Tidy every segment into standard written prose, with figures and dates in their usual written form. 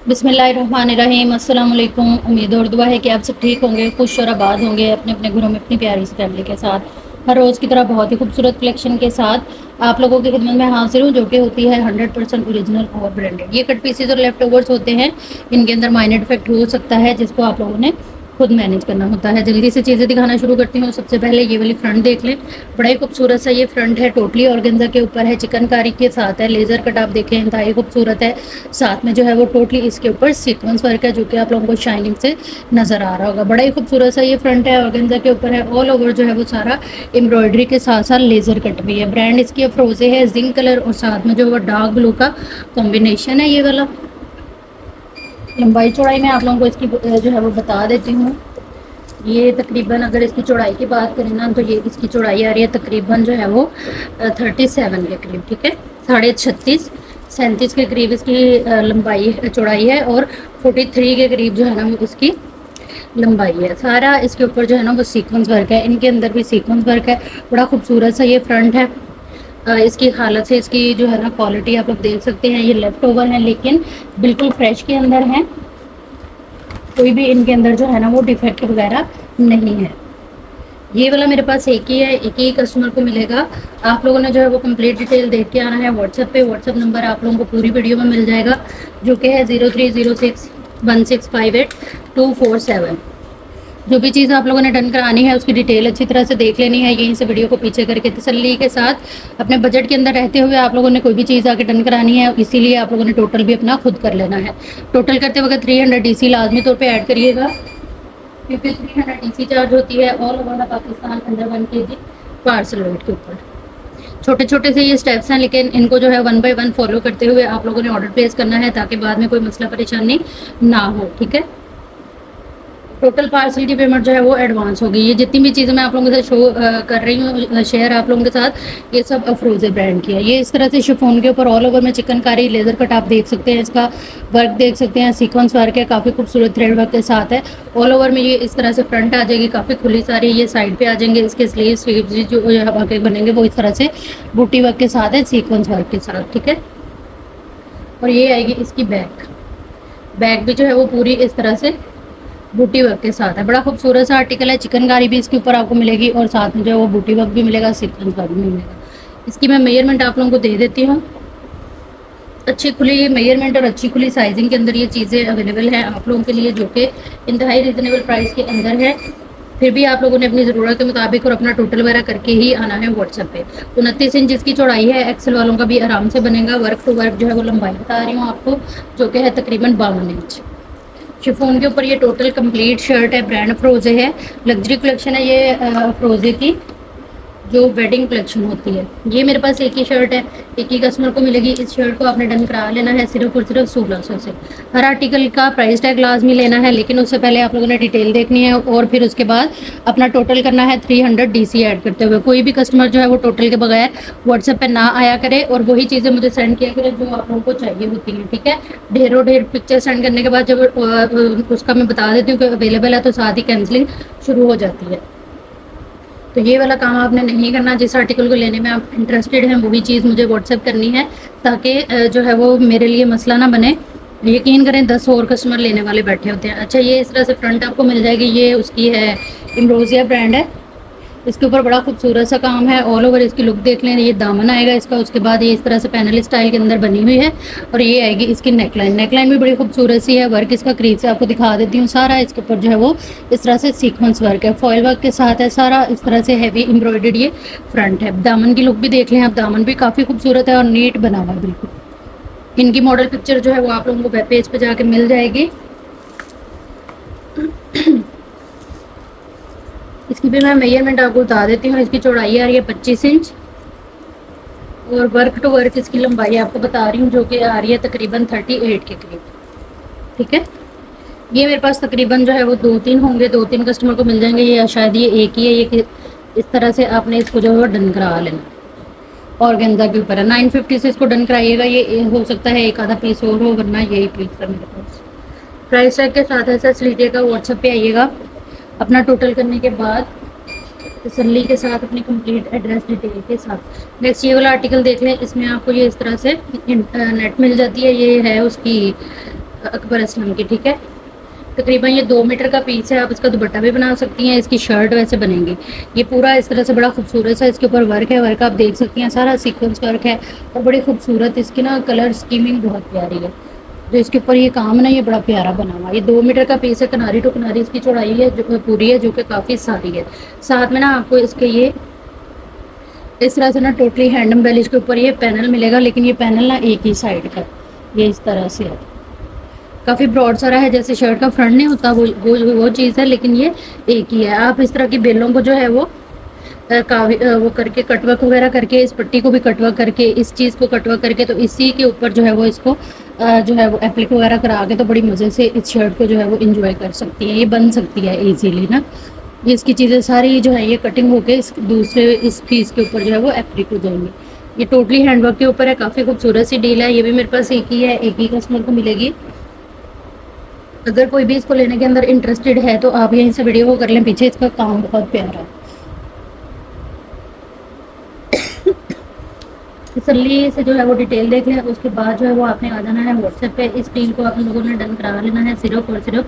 बिस्मिल्लाहिर्रहमानिर्रहीम। अस्सलाम वालेकुम। उम्मीद और दुआ है कि आप सब ठीक होंगे, खुश और आबाद होंगे अपने अपने घरों में अपनी प्यारी सी फैमिली के साथ। हर रोज़ की तरह बहुत ही खूबसूरत कलेक्शन के साथ आप लोगों की खिदमत में हाजिर हूँ, जो कि होती है 100% ओरिजिनल और ब्रांडेड। ये कट पीसेज और लेफ्ट ओवर्स होते हैं, इनके अंदर माइनर डिफेक्ट हो सकता है जिसको आप लोगों ने खुद मैनेज करना होता है। जल्दी से चीज़ें दिखाना शुरू करती हूँ। सबसे पहले ये वाली फ्रंट देख लें, बड़ा ही खूबसूरत सा ये फ्रंट है, टोटली ऑर्गेन्जा के ऊपर है, चिकनकारी के साथ है, लेजर कट आप देखें इंतहाई खूबसूरत है। साथ में जो है वो टोटली इसके ऊपर सीक्वेंस वर्क है, जो कि आप लोगों को शाइनिंग से नजर आ रहा होगा। बड़ा ही खूबसूरत सा ये फ्रंट है, ऑर्गेन्जा के ऊपर है, ऑल ओवर जो है वो सारा एम्ब्रॉयडरी के साथ साथ लेजर कट भी है। ब्रांड इसकी अफरोजे है, जिंक कलर और साथ में जो वो डार्क ब्लू का कॉम्बिनेशन है। ये वाला लंबाई चौड़ाई में आप लोगों को इसकी जो है वो बता देती हूँ। ये तकरीबन अगर इसकी चौड़ाई की बात करें ना, तो ये इसकी चौड़ाई आ रही है तकरीबन जो है वो 37 के करीब, ठीक है, 36.5 37 के करीब इसकी लंबाई चौड़ाई है और 43 के करीब जो है ना वो इसकी लंबाई है। सारा इसके ऊपर जो है ना वो सीक्वेंस वर्क है, इनके अंदर भी सीक्वेंस वर्क है। बड़ा खूबसूरत सा ये फ्रंट है। इसकी हालत से इसकी जो है ना क्वालिटी आप लोग देख सकते हैं। ये लेफ्ट ओवर है लेकिन बिल्कुल फ्रेश के अंदर है, कोई भी इनके अंदर जो है ना वो डिफेक्ट वगैरह नहीं है। ये वाला मेरे पास एक ही है, एक ही कस्टमर को मिलेगा। आप लोगों ने जो है वो कंप्लीट डिटेल देख के आना है व्हाट्सएप पे। व्हाट्सएप नंबर आप लोगों को पूरी वीडियो में मिल जाएगा, जो कि है 03061658 जो भी चीज़ आप लोगों ने डन करानी है उसकी डिटेल अच्छी तरह से देख लेनी है। यहीं से वीडियो को पीछे करके तसल्ली के साथ अपने बजट के अंदर रहते हुए आप लोगों ने कोई भी चीज़ आके डन करानी है, इसीलिए आप लोगों ने टोटल भी अपना खुद कर लेना है। टोटल करते वक्त 300 DC लाजमी तौर पे ऐड करिएगा, क्योंकि 300 DC चार्ज होती है all over Pakistan under 1 kg parcel weight के ऊपर। छोटे छोटे से ये स्टेप्स हैं, लेकिन इनको जो है 1 बाय 1 फॉलो करते हुए आप लोगों ने ऑर्डर प्लेस करना है, ताकि बाद में कोई मसला परेशानी ना हो, ठीक है। टोटल पार्सल की पेमेंट जो है वो एडवांस होगी। ये जितनी भी चीज़ें मैं आप लोगों के साथ शो कर रही हूँ, शेयर आप लोगों के साथ, ये सब अफरोज़े ब्रांड की है। ये इस तरह से शिफॉन के ऊपर ऑल ओवर में चिकनकारी लेज़र कट आप देख सकते हैं, इसका वर्क देख सकते हैं, सीक्वेंस वर्क है, काफ़ी खूबसूरत थ्रेड वर्क के साथ है। ऑल ओवर में ये इस तरह से फ्रंट आ जाएगी, काफ़ी खुली सारी, ये साइड पर आ जाएंगे। इसके स्लीव्स जो हवा के बनेंगे वो इस तरह से बूटी वर्क के साथ है, सीक्वेंस वर्क के साथ, ठीक है। और ये आएगी इसकी बैक, बैक भी जो है वो पूरी इस तरह से बूटी वर्क के साथ है। बड़ा खूबसूरत सा आर्टिकल है। चिकनकारी भी इसके ऊपर आपको मिलेगी और साथ में जो है वो बूटी वर्क भी मिलेगा, सीक्वेंस वर्क भी मिलेगा। इसकी मैं मेजरमेंट आप लोगों को दे देती हूँ। अच्छी खुली मेजरमेंट और अच्छी खुली साइजिंग के अंदर ये चीज़ें अवेलेबल हैं आप लोगों के लिए, जो कि इंतहाई रिजनेबल प्राइस के अंदर है। फिर भी आप लोगों ने अपनी ज़रूरत के मुताबिक और अपना टोटल वगैरह करके ही आना है व्हाट्सएप पे। 29 इंच जिसकी चौड़ाई है, एक्सेल वालों का भी आराम से बनेगा। वर्क टू वर्क जो है वो लंबाई बता रही हूँ आपको, जो कि है तकरीबन 52 इंच। शिफॉन के ऊपर ये टोटल कंप्लीट शर्ट है, ब्रांड अफरोजे है, लग्जरी कलेक्शन है ये अफरोजे की, जो वेडिंग कलेक्शन होती है। ये मेरे पास एक ही शर्ट है, एक ही कस्टमर को मिलेगी। इस शर्ट को आपने डन करा लेना है सिर्फ और सिर्फ 1600 से। हर आर्टिकल का प्राइस टैग लाजमी लेना है, लेकिन उससे पहले आप लोगों ने डिटेल देखनी है और फिर उसके बाद अपना टोटल करना है 300 DC ऐड करते हुए। कोई भी कस्टमर जो है वो टोटल के बगैर व्हाट्सएप पर ना आया करे और वही चीज़ें मुझे सेंड किया करे जो आप लोगों को चाहिए होती हैं, ठीक है। ढेरों ढेर पिक्चर सेंड करने के बाद जब उसका मैं बता देती हूँ कि अवेलेबल है, तो साथ ही कैंसिलिंग शुरू हो जाती है। तो ये वाला काम आपने नहीं करना। जिस आर्टिकल को लेने में आप इंटरेस्टेड हैं वही चीज़ मुझे व्हाट्सएप करनी है, ताकि जो है वो मेरे लिए मसला ना बने। यकीन करें 10 और कस्टमर लेने वाले बैठे होते हैं। अच्छा, ये इस तरह से फ्रंट आपको मिल जाएगी। ये उसकी है, एम्ब्रोसिया ब्रांड है, इसके ऊपर बड़ा खूबसूरत सा काम है। ऑल ओवर इसकी लुक देख लें। ये दामन आएगा इसका, उसके बाद ये इस तरह से पैनल स्टाइल के अंदर बनी हुई है और ये आएगी इसकी नेकलाइन। नेकलाइन भी बड़ी खूबसूरत सी है। वर्क इसका करीब से आपको दिखा देती हूँ। सारा इसके ऊपर जो है वो इस तरह से सीक्वेंस वर्क है, फॉयल वर्क के साथ है। सारा इस तरह से हैवी एम्ब्रॉयडर्ड ये फ्रंट है। दामन की लुक भी देख लें आप, दामन भी काफ़ी खूबसूरत है और नीट बना हुआ है बिल्कुल। इनकी मॉडल पिक्चर जो है वो आप लोगों को वेब पेज पर जाके मिल जाएगी। इसकी भी मैं मेजरमेंट आपको बता देती हूँ। इसकी चौड़ाई आ रही है 25 इंच और वर्क टू वर्क इसकी लंबाई आपको बता रही हूँ, जो कि आ रही है तकरीबन 38 के करीब, ठीक है। ये मेरे पास तकरीबन जो है वो 2-3 होंगे, 2-3 कस्टमर को मिल जाएंगे। ये शायद ये एक ही है। ये इस तरह से आपने इसको जो है वो डन करा लेना। ऑर्गेन्जा के ऊपर है, 950 से इसको डन कराइएगा। ये हो सकता है एक आधा पीस और हो, वरना यही पीस है मेरे पास। प्राइस टैग के साथ ऐसा लीजिएगा, व्हाट्सएप पे आइएगा। अपना टोटल करने के बाद तसल्ली के साथ अपनी कंप्लीट एड्रेस डिटेल के साथ। नेक्स्ट ये वाला आर्टिकल देख लें। इसमें आपको ये इस तरह से नेट मिल जाती है। ये है उसकी अकबर असलम की, ठीक है। तकरीबन ये 2 मीटर का पीस है। आप इसका दुपट्टा भी बना सकती हैं, इसकी शर्ट वैसे बनेगी। ये पूरा इस तरह से बड़ा खूबसूरत है, इसके ऊपर वर्क है, वर्क आप देख सकती हैं, सारा सीक्वेंस वर्क है और बड़ी खूबसूरत इसकी ना कलर स्कीमिंग बहुत प्यारी है। जो इसके ऊपर ये काम है ना, ये बड़ा प्यारा बना हुआ है। ये 2 मीटर का पीस है, किनारी टू किनारी इसकी चौड़ाई है जो पूरी है, जो कि काफ़ी सारी है। साथ में ना आपको इसके ये इस तरह से ना टोटली हैंड एम्बेलिश के ऊपर ये पैनल मिलेगा, लेकिन ये पैनल ना एक ही साइड का, ये इस तरह से है, काफ़ी ब्रॉड सारा है, जैसे शर्ट का फ्रंट नहीं होता वो चीज़ है, लेकिन ये एक ही है। आप इस तरह की बेलों को जो है वो वो करके कटवर्क वगैरह करके, इस पट्टी को भी कटवर्क करके, इस चीज़ को कटवर्क करके, तो इसी के ऊपर जो है वो इसको जो है वो एप्लिक वगैरह करा के तो बड़ी मज़े से इस शर्ट को जो है वो इंजॉय कर सकती है। ये बन सकती है ईजीली ना। ये इसकी चीज़ें सारी जो है ये कटिंग होके इस दूसरे इस पीस के ऊपर जो है वो एप्लिक हो जाएंगी। ये टोटली हैंडवर्क के ऊपर है, काफ़ी खूबसूरत सी डील है। ये भी मेरे पास एक ही है, एक ही कस्टमर को मिलेगी। अगर कोई भी इसको लेने के अंदर इंटरेस्टेड है तो आप यहीं से वीडियो को कर लें, पीछे इसका काम बहुत प्यारा है। तसल्ली से जो है वो डिटेल देख लें, उसके बाद जो है वो आपने आ जाना है व्हाट्सएप पे। इस डील को आप लोगों ने डन करा लेना है सिर्फ और सिर्फ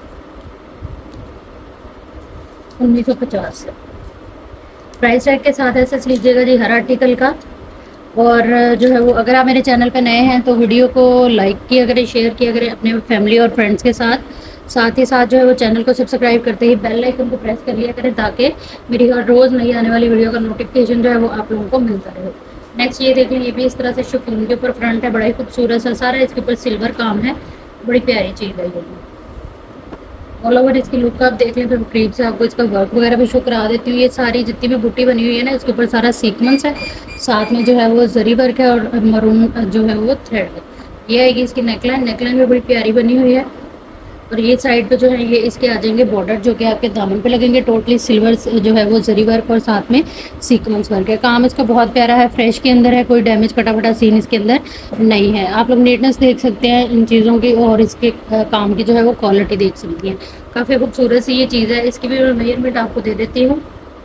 1950 से। प्राइस टैग के साथ ऐसे लीजिएगा जी हर आर्टिकल का। और जो है वो अगर आप मेरे चैनल पे नए हैं तो वीडियो को लाइक किया करें, शेयर किया करें अपने फैमिली और फ्रेंड्स के साथ ही साथ जो है वो चैनल को सब्सक्राइब करते ही बेल आइकन को प्रेस कर लिया करें, ताकि मेरी हर रोज़ नई आने वाली वीडियो का नोटिफिकेशन जो है वो आप लोगों को मिलता रहे। नेक्स्ट ये देखें, ये भी इस तरह से शिफॉन के ऊपर फ्रंट है, बड़ा ही खूबसूरत सा, सारा इसके ऊपर सिल्वर काम है, बड़ी प्यारी चीज़ है ये। ऑल ओवर इसकी लुक आप देख लें तो करीब से आपको इसका वर्क वगैरह भी शो करा देती हूँ। ये सारी जितनी भी बूटी बनी हुई है ना, इसके ऊपर सारा सीक्वेंस है, साथ में जो है वो जरी वर्क है और मरून जो है वो थ्रेड है। ये आएगी इसकी नेकलाइन, नेकलाइन भी बड़ी प्यारी बनी हुई है। और ये साइड पे जो है ये इसके आ जाएंगे बॉर्डर, जो कि आपके दामन पे लगेंगे। टोटली सिल्वर जो है वो जरी वर्क और साथ में सीक्वेंस वर्क है। काम इसका बहुत प्यारा है, फ्रेश के अंदर है, कोई डैमेज कटा फटा सीन इसके अंदर नहीं है। आप लोग नीटनेस देख सकते हैं इन चीज़ों की, और इसके काम की जो है वो क्वालिटी देख सकती हैं। काफ़ी खूबसूरत सी ये चीज़ है। इसकी भी मेजरमेंट आपको दे देती हूँ।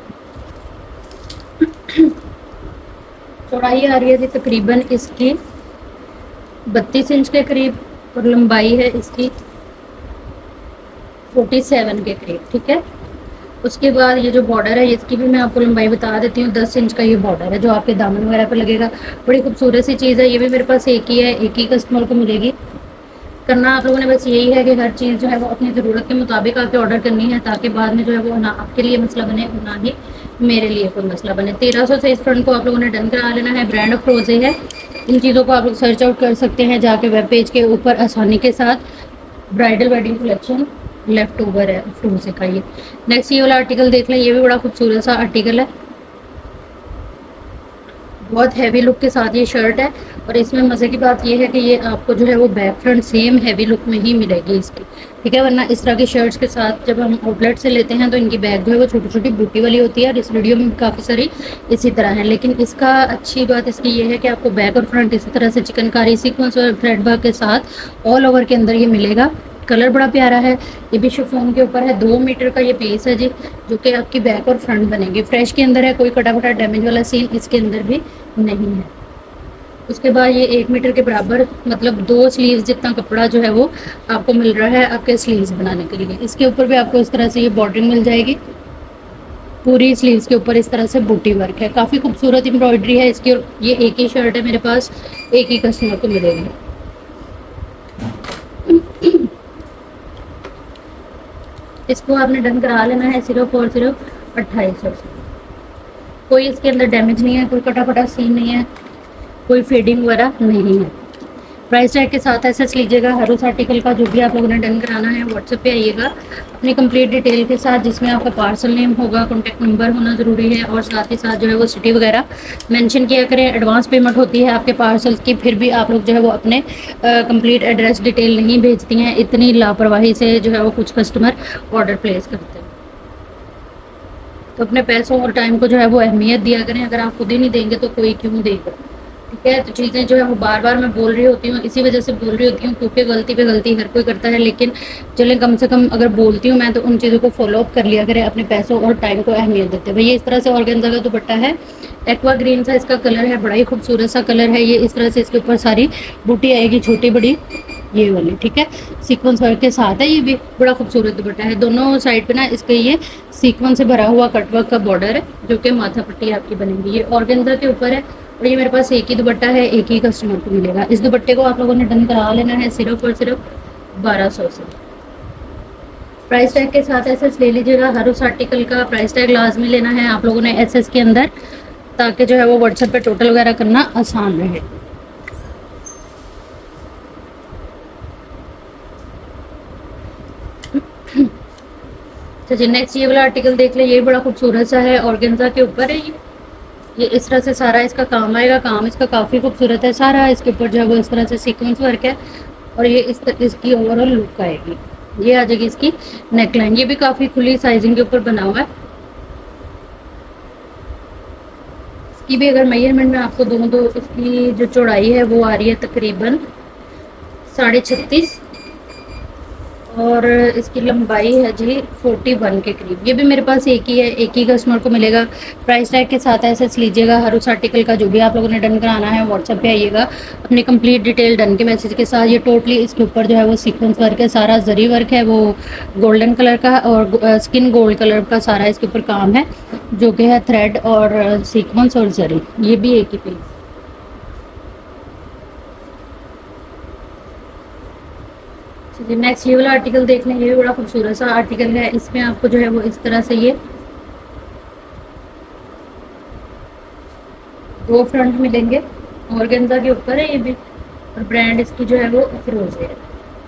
चौड़ाई आ रही है जी तकरीबन इसकी 32 इंच के करीब, और लंबाई है इसकी 47 के करीब, ठीक है। उसके बाद ये जो बॉर्डर है इसकी भी मैं आपको लंबाई बता देती हूँ। 10 इंच का ये बॉर्डर है जो आपके दामन वगैरह पर लगेगा। बड़ी खूबसूरत सी चीज़ है। ये भी मेरे पास एक ही है, एक ही कस्टमर को मिलेगी। करना आप लोगों ने बस यही है कि हर चीज़ जो है वो अपनी ज़रूरत के मुताबिक आके ऑर्डर करनी है, ताकि बाद में जो है वो ना आपके लिए मसला बने और ना ही मेरे लिए कोई मसला बने। 1300 से इस फ्रंट को आप लोगों ने डन करा लेना है। ब्रांड ऑफ रोज़े है। इन चीज़ों को आप लोग सर्च आउट कर सकते हैं जाके वेब पेज के ऊपर आसानी के साथ। Bridal wedding collection left over है फ्रोजे का। ये नेक्स्ट ये वाला आर्टिकल देख लें, ये भी बड़ा खूबसूरत सा आर्टिकल है, बहुत हैवी लुक के साथ ये शर्ट है। और इसमें मज़े की बात ये है कि ये आपको जो है वो back front same heavy look में ही मिलेगी इसकी, ठीक है। वरना इस तरह की शर्ट्स के साथ जब हम आउटलेट से लेते हैं तो इनकी बैक जो है वो छोटी छोटी बूटी वाली होती है, और इस वीडियो में काफ़ी सारी इसी तरह है। लेकिन इसका अच्छी बात इसकी ये है कि आपको बैक और फ्रंट इसी तरह से चिकनकारी सीक्वेंस और थ्रेड वर्क के साथ ऑल ओवर के अंदर ये मिलेगा। कलर बड़ा प्यारा है। ये भी शिफॉन के ऊपर है। 2 मीटर का ये पीस है जी, जो कि आपकी बैक और फ्रंट बनेंगे। फ्रेश के अंदर है, कोई कटा फटा डैमेज वाला सीन इसके अंदर भी नहीं है। उसके बाद ये 1 मीटर के बराबर, मतलब 2 स्लीव्स जितना कपड़ा जो है वो आपको मिल रहा है आपके स्लीव्स बनाने के लिए। इसके ऊपर भी आपको इस तरह से ये बॉर्डरिंग मिल जाएगी। पूरी स्लीव्स के ऊपर इस तरह से बूटी वर्क है। काफ़ी खूबसूरत एम्ब्रॉयडरी है इसकी। और ये एक ही शर्ट है मेरे पास, एक ही कस्टमर को मिलेगी। इसको आपने डन करा लेना है सिर्फ और सिर्फ 2800 से। कोई इसके अंदर डैमेज नहीं है, कोई कटा फटा सीन नहीं है, कोई फेडिंग वगैरह नहीं है। प्राइस टैग के साथ एसेस लीजिएगा हर उस आर्टिकल का जो भी आप लोगों ने डन कराना है। व्हाट्सएप पे आइएगा अपनी कंप्लीट डिटेल के साथ, जिसमें आपका पार्सल नेम होगा, कॉन्टैक्ट नंबर होना ज़रूरी है, और साथ ही साथ जो है वो सिटी वगैरह मेंशन किया करें। एडवांस पेमेंट होती है आपके पार्सल की, फिर भी आप लोग जो है वो अपने कंप्लीट एड्रेस डिटेल नहीं भेजती हैं। इतनी लापरवाही से जो है वो कुछ कस्टमर ऑर्डर प्लेस करते हैं। तो अपने पैसों और टाइम को जो है वो अहमियत दिया करें। अगर आप खुद ही नहीं देंगे तो कोई क्यों देगा, ठीक है। तो चीज़ें जो है वो बार बार मैं बोल रही होती हूँ, इसी वजह से बोल रही होती हूँ, क्योंकि गलती पे गलती हर कोई करता है। लेकिन चलें, कम से कम अगर बोलती हूँ मैं तो उन चीज़ों को फॉलो अप कर लिया करें, अपने पैसों और टाइम को अहमियत देते हैं। भैया इस तरह से ऑर्गेन्जा का दुपट्टा है, एक्वा ग्रीन सा इसका कलर है, बड़ा ही खूबसूरत सा कलर है ये। इस तरह से इसके ऊपर सारी बूटी आएगी छोटी बड़ी, ये वाली, ठीक है, सीक्वेंस वर्क के साथ है। ये भी बड़ा खूबसूरत दुपट्टा है। दोनों साइड पे ना इसके ये सीक्वेंस से भरा हुआ कटवर्क का बॉर्डर है, जो कि माथा पट्टी आपकी बनेगी। ये ऑर्गेन्जा के ऊपर है और ये मेरे पास एक ही दुपट्टा है, एक ही कस्टमर को मिलेगा। इस दुपट्टे को आप लोगों ने डन करा लेना है सिर्फ और सिर्फ 1200 से। प्राइस टैग के साथ एसएस ले लीजिएगा। हर उस आर्टिकल का प्राइस टैग लाजमी लेना है आप लोगों ने एसएस के अंदर, ताकि जो है वो व्हाट्सएप पे टोटल वगैरह करना आसान रहे। तो जी नेक्स्ट ये वाला आर्टिकल देख ले। ये बड़ा खूबसूरत सा है, ऑर्गेन्जा के ऊपर है। ये इस तरह से सारा इसका काम आएगा। काम इसका काफ़ी खूबसूरत है सारा। इसके ऊपर जो है वो इस तरह से सीक्वेंस वर्क है और ये इसकी ओवरऑल लुक आएगी। ये आ जाएगी इसकी नेकलाइन। ये भी काफ़ी खुली साइजिंग के ऊपर बना हुआ है। इसकी भी अगर मेजरमेंट में आपको दूँ तो इसकी जो चौड़ाई है वो आ रही है तकरीबन 36.5 और इसकी लंबाई है जी 41 के करीब। ये भी मेरे पास एक ही है, एक ही कस्टमर को मिलेगा। प्राइस टैग के साथ ऐसे लीजिएगा। हर उस आर्टिकल का जो भी आप लोगों ने डन कराना है व्हाट्सएप पे आइएगा अपनी कंप्लीट डिटेल डन के मैसेज के साथ। ये टोटली इसके ऊपर जो है वो सीक्वेंस वर्क है, सारा जरी वर्क है वो गोल्डन कलर का और स्किन गोल्ड कलर का सारा इसके ऊपर काम है, जो कि है थ्रेड और सीक्वेंस और जरी। ये भी एक ही पीस। चलिए नेक्स्ट ये वाला आर्टिकल देख लें। ये भी बड़ा खूबसूरत सा आर्टिकल है। इसमें आपको जो है वो इस तरह से ये 2 फ्रंट मिलेंगे। ऑर्गेन्जा के ऊपर है ये भी और ब्रांड इसकी जो है वो फिरोजी है,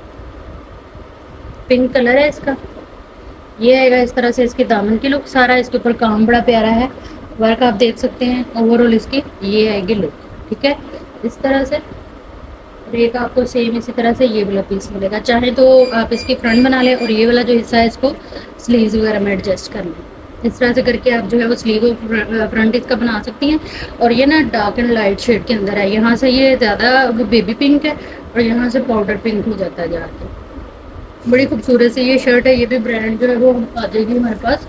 पिंक कलर है इसका। ये आएगा इस तरह से इसके दामन की लुक। सारा इसके ऊपर काम बड़ा प्यारा है, वर्क आप देख सकते हैं। ओवरऑल इसकी ये आएगी लुक, ठीक है, इस तरह से। एक आपको सेम इसी तरह से ये वाला पीस मिलेगा। चाहे तो आप इसकी फ्रंट बना लें और ये वाला जो हिस्सा है इसको स्लीव्स वगैरह में एडजस्ट कर लें। इस तरह से करके आप जो है वो स्लीव फ्रंट इसका बना सकती हैं। और ये ना डार्क एंड लाइट शेड के अंदर है। यहाँ से ये ज़्यादा वो बेबी पिंक है और यहाँ से पाउडर पिंक हो जाता है जाके। बड़ी खूबसूरत सी ये शर्ट है। ये भी ब्रांड जो है वो आ जाएगी हमारे पास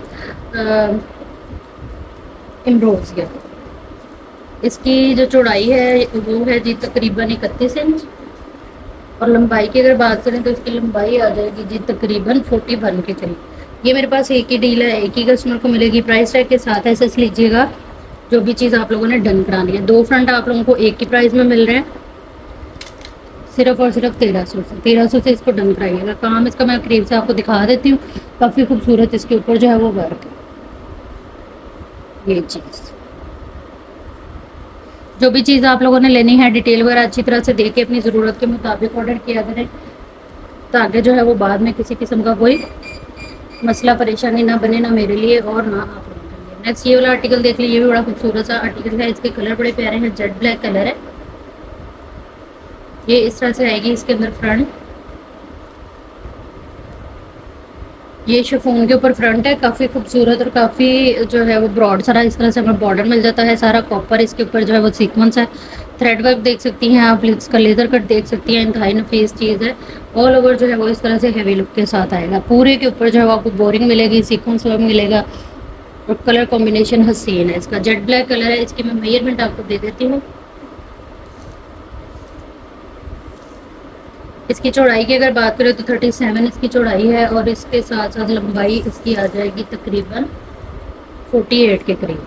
एम्ब्रोज है। इसकी जो चौड़ाई है वो है जी तकरीबन 31 इंच और लंबाई की अगर बात करें तो इसकी लंबाई आ जाएगी जी तकरीबन 41 के करीब। ये मेरे पास एक ही डील है, एक ही कस्टमर को मिलेगी। प्राइस टैग के साथ ऐसे लीजिएगा जो भी चीज़ आप लोगों ने डन करानी है। 2 फ्रंट आप लोगों को एक ही प्राइस में मिल रहे हैं, सिर्फ और सिर्फ 1300 से। 1300 से इसको डन कराइएगा। काम इसका मैं करीब से आपको दिखा देती हूँ। काफ़ी खूबसूरत इसके ऊपर जो है वो वर्क है। ये चीज़ जो भी चीज़ आप लोगों ने लेनी है डिटेल वगैरह अच्छी तरह से देख के अपनी ज़रूरत के मुताबिक ऑर्डर किया करें, ताकि जो है वो बाद में किसी किस्म का कोई मसला परेशानी ना बने, ना मेरे लिए और ना आप लोगों के लिए। नेक्स्ट ये वाला आर्टिकल देख लीजिए। ये भी बड़ा खूबसूरत सा आर्टिकल है। इसके कलर बड़े प्यारे हैं, जेट ब्लैक कलर है। ये इस तरह से आएगी इसके अंदर फ्रंट। ये शिफॉन के ऊपर फ्रंट है, काफ़ी खूबसूरत और काफ़ी जो है वो ब्रॉड सारा इस तरह से हमें बॉर्डर मिल जाता है। सारा कॉपर इसके ऊपर जो है वो सीक्वेंस है। थ्रेड वर्क देख सकती हैं आप, इसका लेदर कट देख सकती हैं। इंतहाई नफीस चीज़ है। ऑल ओवर जो है वो इस तरह से हैवी लुक के साथ आएगा। पूरे के ऊपर जो है वो आपको बोरिंग मिलेगी, सीक्वेंस वर्क मिलेगा और कलर कॉम्बिनेशन हसीन है। इसका जेट ब्लैक कलर है। इसकी मैं मेजरमेंट आपको दे देती हूँ। इसकी चौड़ाई की अगर बात करें तो 37 इसकी चौड़ाई है और इसके साथ साथ लंबाई इसकी आ जाएगी तकरीबन 48 के करीब।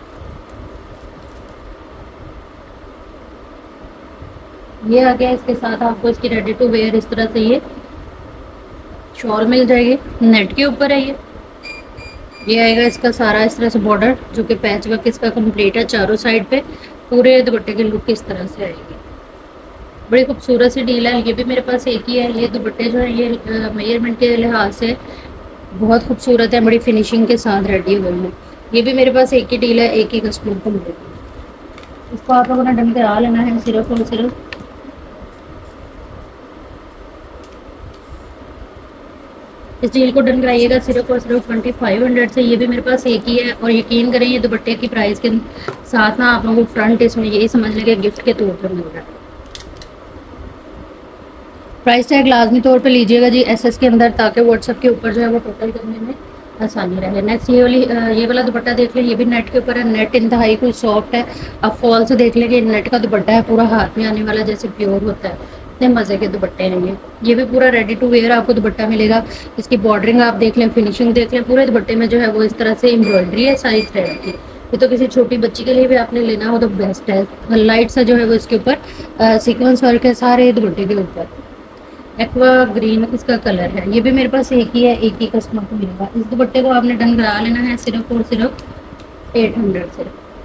ये आ गया। इसके साथ आपको इसकी रेडी टू वेयर इस तरह से ये शॉल मिल जाएगी। नेट के ऊपर है ये आएगा इसका सारा इस तरह से बॉर्डर, जो कि पैच वर्क इसका कंप्लीट है चारों साइड पे। पूरे दुपट्टे की लुक इस तरह से आएगी। बड़ी खूबसूरत सी डील है। ये भी मेरे पास एक ही है। ये दुपट्टे जो है ये मेजरमेंट के लिहाज से बहुत खूबसूरत है, बड़ी फिनिशिंग के साथ रेडी हुए हैं। ये भी मेरे पास एक ही डील है, एक ही कस्टमर को मिलेगी। इसको आप लोगों ने डन करा लेना है सिर्फ और सिर्फ इस डील को डन कराइएगा सिर्फ और सिर्फ 2500 से। ये भी मेरे पास एक ही है और यकीन करें ये दुपट्टे की प्राइस के साथ ना आप लोगों को फ्रंट इसमें यही समझ लेंगे गिफ्ट के तौर पर मिल रहा है। प्राइस टैग लाजमी तौर पे लीजिएगा जी एसएस के अंदर, ताकि व्हाट्सएप के ऊपर जो है वो टोटल करने में आसानी रहे। नेक्स्ट ये वाला दुपट्टा देख लें। ये भी नेट के ऊपर है। नेट इंतहाई कोई सॉफ्ट है। आप फॉल से देख लेंगे नेट का दुपट्टा है, पूरा हाथ में आने वाला जैसे प्योर होता है। कितने मज़े के दुपट्टे हैं ये भी पूरा रेडी टू वेयर आपको दुपट्टा मिलेगा। इसकी बॉर्डरिंग आप देख लें, फिनिशिंग देख लें, पूरे दुपट्टे में जो है वो इस तरह से एम्ब्रॉयडरी है सारी थ्रेड की। ये तो किसी छोटी बच्ची के लिए भी आपने लेना हो तो बेस्ट है। लाइट सा जो है वो इसके ऊपर सीक्वेंस वर्क है सारे दुपट्टे के ऊपर। एक्वा ग्रीन इसका कलर है। ये भी मेरे पास एक ही है, एक ही कस्टमर को मिलेगा। इस दुपट्टे को आपने डन करा लेना है सिर्फ और सिर्फ 800 से।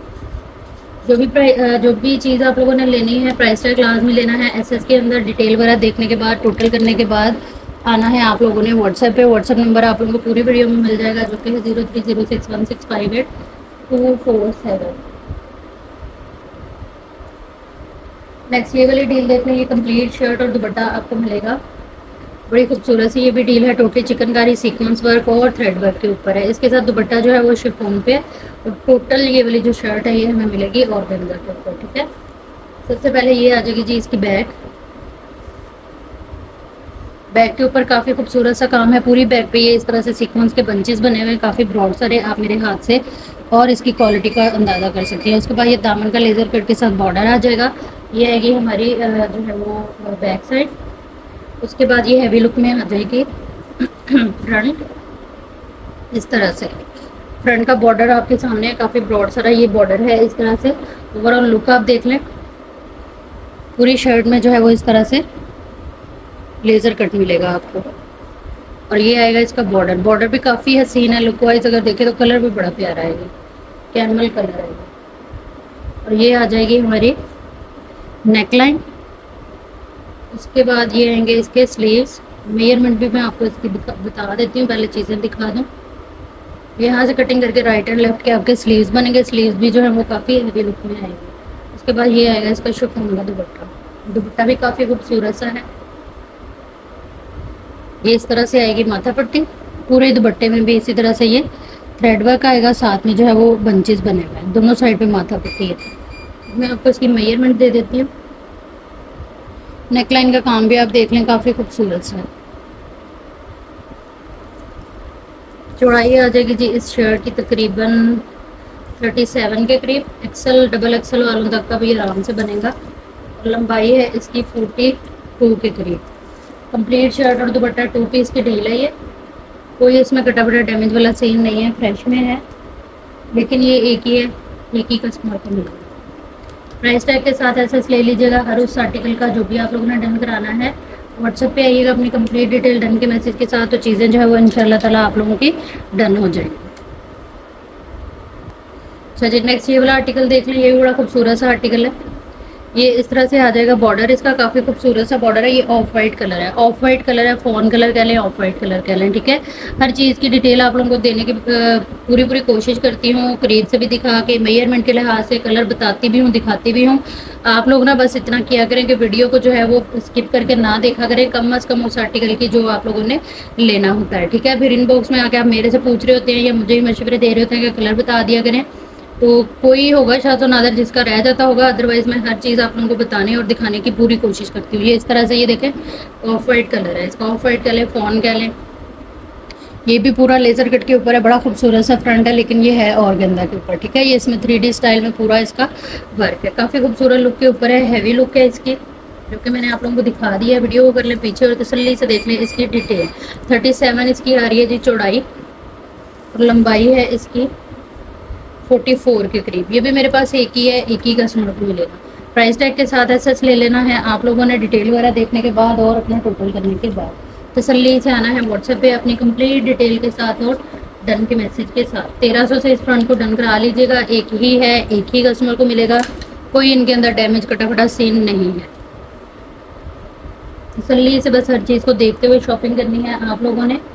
जो भी चीज़ आप लोगों ने लेनी है प्राइस टैग क्लास में लेना है। एसएस के अंदर डिटेल वगैरह देखने के बाद, टोटल करने के बाद आना है आप लोगों ने व्हाट्सएप पे। व्हाट्सएप नंबर आप लोगों को पूरी वीडियो में मिल जाएगा, जो कि है 03061658 नेक्स्ट ये वाली डील देख लें। ये कंप्लीट शर्ट और दुपट्टा आपको मिलेगा, बड़ी खूबसूरत सी ये भी डील है। टोटली चिकनकारी सीक्वेंस वर्क और थ्रेड वर्क के ऊपर है। इसके साथ दुपट्टा जो है वो शिफॉन पे, और टोटल ये वाली जो शर्ट है ये हमें मिलेगी ऑर्गेन्जा के ऊपर। ठीक है, सबसे पहले ये आ जाएगी जी इसकी बैक। बैक के ऊपर काफ़ी खूबसूरत सा काम है। पूरी बैक पे ये इस तरह से सीक्वेंस के बंचेस बने हुए हैं, काफ़ी ब्रॉड सारे, आप मेरे हाथ से और इसकी क्वालिटी का अंदाज़ा कर सकती हैं। उसके बाद ये दामन का लेज़र कट के साथ बॉर्डर आ जाएगा। ये आएगी हमारी जो है वो बैक साइड। उसके बाद ये हैवी लुक में आ जाएगी फ्रंट। इस तरह से फ्रंट का बॉर्डर आपके सामने है, काफ़ी ब्रॉड सारा ये बॉर्डर है। इस तरह से ओवरऑल लुक आप देख लें। पूरी शर्ट में जो है वो इस तरह से लेज़र कट मिलेगा आपको, और ये आएगा इसका बॉर्डर। बॉर्डर भी काफ़ी हसीन है लुक वाइज, अगर देखें तो कलर भी बड़ा प्यारा आएगा, कैमल कलर आएगा। और ये आ जाएगी हमारी नेकलाइन। उसके बाद ये आएंगे इसके स्लीव्स। मेजरमेंट भी मैं आपको इसकी बता देती हूँ, पहले चीज़ें दिखा दूँ। यहाँ से कटिंग करके राइट एंड लेफ्ट के आपके स्लीव्स बनेंगे। स्लीव्स भी जो है वो काफ़ी हेवी लुक में आएंगे। उसके बाद ये आएगा इसका शिफॉन का दुपट्टा। दुपट्टा भी काफ़ी खूबसूरत सा है। ये इस तरह से आएगी माथा पट्टी। पूरे दुपट्टे में भी इसी तरह से ये थ्रेड वर्क आएगा, साथ में जो है वो बंचेस बने हुए हैं, दोनों साइड पे माथा पट्टी है। मैं आपको इसकी मेजरमेंट दे देती हूँ। नेकलाइन का काम भी आप देख लें, काफ़ी खूबसूरत सा है। चौड़ाई आ जाएगी जी इस शर्ट की तकरीबन 37 के करीब। एक्सल डबल एक्सल वालों तक का भी आराम से बनेगा। और लंबाई है इसकी 42 के करीब। कंप्लीट शर्ट और दुपट्टा 2 पीस की डील है ये। कोई इसमें कटा बटा डैमेज वाला सीन नहीं है, फ्रेश में है, लेकिन ये एक ही है, एक ही कस्टमर को मिलेगा। प्राइस टैग के साथ एसएस ले लीजिएगा हर उस आर्टिकल का जो भी आप लोगों ने डन कराना है। व्हाट्सएप पे आइएगा अपनी कंप्लीट डिटेल डन के मैसेज के साथ, तो चीज़ें जो है वो इंशाल्लाह ताला आप लोगों की डन हो जाएगी। अच्छा जी, नेक्स्ट ये वाला आर्टिकल देख लें। ये भी बड़ा खूबसूरत सा आर्टिकल है। ये इस तरह से आ जाएगा बॉर्डर इसका, काफ़ी खूबसूरत सा बॉर्डर है। ये ऑफ वाइट कलर है, ऑफ वाइट कलर है, फोन कलर कह लें, ऑफ वाइट कलर कह लें। ठीक है, हर चीज़ की डिटेल आप लोगों को देने की पूरी कोशिश करती हूँ, करीब से भी दिखा के, मेजरमेंट के लिहाज से कलर बताती भी हूँ, दिखाती भी हूँ। आप लोग ना बस इतना किया करें कि वीडियो को जो है वो स्किप करके ना देखा करें, कम अज़ कम उस आर्टिकल की जो आप लोगों ने लेना होता है। ठीक है, फिर इनबॉक्स में आके आप मेरे से पूछ रहे होते हैं या मुझे ही मशवरे दे रहे होते हैं कि कलर बता दिया करें, तो कोई होगा शायद तो नादर जिसका रह जाता होगा। अदरवाइज़ मैं हर चीज़ आप लोगों को बताने और दिखाने की पूरी कोशिश करती हूँ। ये इस तरह से, ये देखें ऑफ वाइट कलर है इसका, ऑफ वाइट कह लें, फ़ॉन कह लें। ये भी पूरा लेज़र कट के ऊपर है, बड़ा खूबसूरत सा फ्रंट है, लेकिन ये है ऑर्गेन्जा के ऊपर। ठीक है, ये इसमें 3D स्टाइल में पूरा इसका वर्क है, काफ़ी खूबसूरत लुक के ऊपर है। हैवी लुक है इसकी, जो कि मैंने आप लोगों को दिखा दिया है। वीडियो को कर लें पीछे और तसल्ली से देख लें इसकी डिटेल। 37 इसकी आ रही है जी चौड़ाई, और लंबाई है इसकी 44 के करीब। ये भी मेरे पास एक ही है, एक ही कस्टमर को मिलेगा। प्राइस टैग के साथ एसएस ले लेना है आप लोगों ने डिटेल वगैरह देखने के बाद और अपना टोटल करने के बाद। तसल्ली से आना है व्हाट्सएप पे अपनी कंप्लीट डिटेल के साथ और डन के मैसेज के साथ। 1300 से इस फ्रंट को डन करा लीजिएगा। एक ही है, एक ही कस्टमर को मिलेगा, कोई इनके अंदर डैमेज कटा फटा सीन नहीं है। तसल्ली से बस हर चीज़ को देखते हुए शॉपिंग करनी है आप लोगों ने।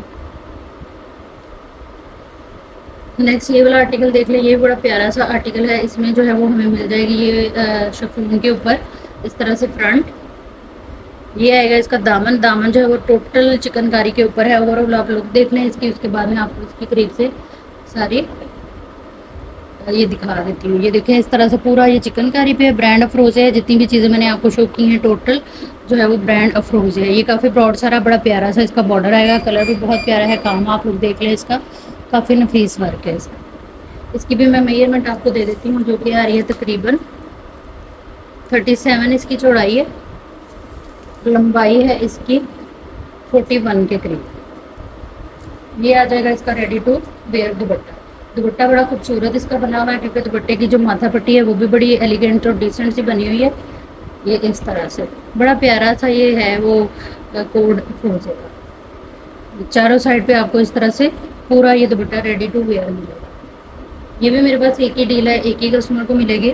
नेक्स्ट ये वाला आर्टिकल देख लें। ये बड़ा प्यारा सा आर्टिकल है, इसमें जो है वो हमें मिल जाएगी ये शिफॉन के ऊपर इस तरह से फ्रंट। ये आएगा इसका दामन। दामन जो है वो टोटल चिकनकारी के ऊपर है। ओवरऑल आप लोग देख लें इसकी, उसके बाद में आपको इसकी करीब से सारी ये दिखा देती हूँ। ये देखें इस तरह से पूरा ये चिकनकारी पे है, ब्रांड अफरोज है। जितनी भी चीज़ें मैंने आपको शो की हैं टोटल जो है वो ब्रांड अफरोज है। ये काफ़ी ब्रॉड सारा बड़ा प्यारा सा इसका बॉर्डर आएगा, कलर भी बहुत प्यारा है, काम आप लोग देख लें इसका, काफ़ी नफीस वर्क है इसका। इसकी भी मैं मेजरमेंट आपको दे देती हूँ, जो कि आ रही है तकरीबन 37 इसकी चौड़ाई है। लंबाई है इसकी 41 के करीब। ये आ जाएगा इसका ready to wear dupatta. Dupatta बड़ा खूबसूरत इसका बना हुआ है, क्योंकि दुपट्टे की जो माथा पट्टी है वो भी बड़ी एलिगेंट और डिसेंट सी बनी हुई है। ये इस तरह से बड़ा प्यारा सा ये है वो कोड फ्रोजेगा। चारों साइड पे आपको इस तरह से पूरा ये दुपट्टा रेडी टू वेयर मिलेगा। ये भी मेरे पास एक ही डील है, एक ही कस्टमर को मिलेगी।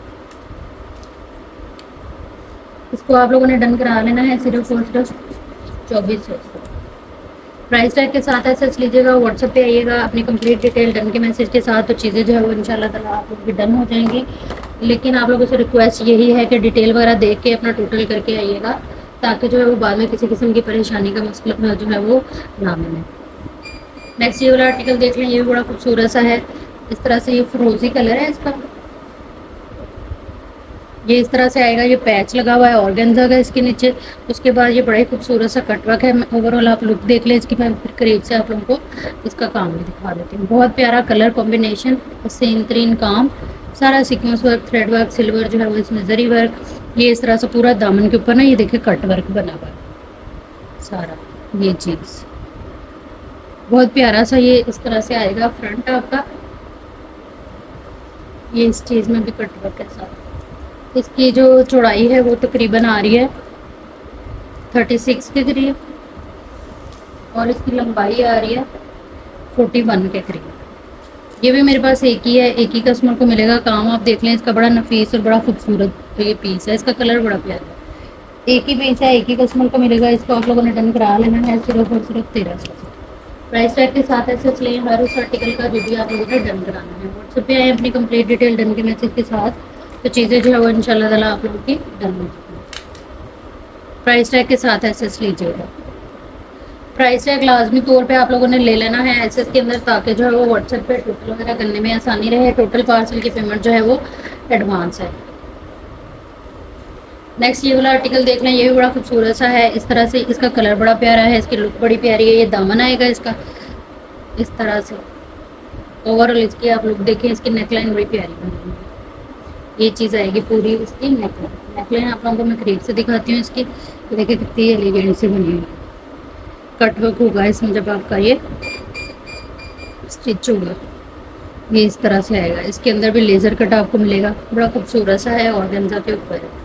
इसको आप लोगों ने डन करा लेना है सिर्फ और सिर्फ 2400। प्राइस टैग के साथ ऐसे लीजिएगा, व्हाट्सएप पे आइएगा अपनी कंप्लीट डिटेल डन के मैसेज के साथ, तो चीज़ें जो है वो इंशाल्लाह ताला आप लोग की डन हो जाएंगी। लेकिन आप लोगों से रिक्वेस्ट यही है कि डिटेल वगैरह देख के अपना टोटल करके आइएगा, ताकि जो है वो बाद में किसी किस्म की परेशानी का मसला जो है वो ना मिले। नेक्स्ट ये वाला आर्टिकल देख लें, ये भी बड़ा खूबसूरत सा है। इस तरह से ये फ्रोजी कलर है इसका, ये इस तरह से आएगा। ये पैच लगा हुआ है ऑर्गेन्जा का इसके नीचे। उसके बाद ये बड़ा ही खूबसूरत सा कटवर्क है। ओवरऑल आप लुक देख लें इसकी, मैं फिर करीब से आप लोगों को इसका काम भी दिखा देती हूँ। बहुत प्यारा कलर कॉम्बिनेशन, सेम तरीन काम, सारा sequence work, thread work, silver जो है वो इसमें जरी वर्क। ये इस तरह से पूरा दामन के ऊपर ना ये देखिए कट वर्क बना हुआ है सारा। ये चीज़ बहुत प्यारा सा ये इस तरह से आएगा फ्रंट आपका। ये इस चीज़ में भी कट वर्क है सारा। इसकी जो चौड़ाई है वो तकरीबन आ रही है 36 के करीब, और इसकी लंबाई आ रही है 41 के करीब। ये भी मेरे पास एक ही है, एक ही कस्टमर को मिलेगा। काम आप देख लें इसका, बड़ा नफीस और बड़ा खूबसूरत ये पीस है। इसका कलर बड़ा प्यारा है। एक ही पीस है, एक ही कस्टमर को मिलेगा। इसको आप लोगों ने डन करा लेना है सिर्फ और सिर्फ 1300। प्राइस टैग के साथ ऐसे लें हर उस आर्टिकल का जो भी आप लोगों ने डन कराना है। व्हाट्सएप पे आए अपनी कंप्लीट डिटेल डन के मैसेज के साथ, तो चीज़ें जो है वो इंशाल्लाह ताला आप लोगों की डन हो जाएगी। प्राइस टैग के साथ एसएस लीजिएगा। प्राइस टैग लाजमी तौर पे आप लोगों ने ले लेना है एसएस के अंदर, ताकि जो है वो व्हाट्सएप पे टोटल वगैरह करने में आसानी रहे। टोटल पार्सल की पेमेंट जो है वो एडवांस है। नेक्स्ट ये वाला आर्टिकल देख लें, ये भी बड़ा खूबसूरत सा है। इस तरह से इसका कलर बड़ा प्यारा है, इसकी लुक बड़ी प्यारी है। ये दामन आएगा इसका इस तरह से। ओवरऑल इसकी आप लुक देखें, इसकी नेकलाइन बड़ी प्यारी बनी हुई है। ये चीज़ आएगी पूरी इसकी नेकलाइन। नेकलाइन आप लोगों को मैं करीब से दिखाती हूँ इसकी। तो देखिए कितनी एलिगेंट से बनी हुई है। कट वर्क होगा इसमें जब आपका ये स्टिच होगा, ये इस तरह से आएगा। इसके अंदर भी लेज़र कट आपको मिलेगा, बड़ा खूबसूरत सा है, ऑर्गेन्जा के ऊपर है।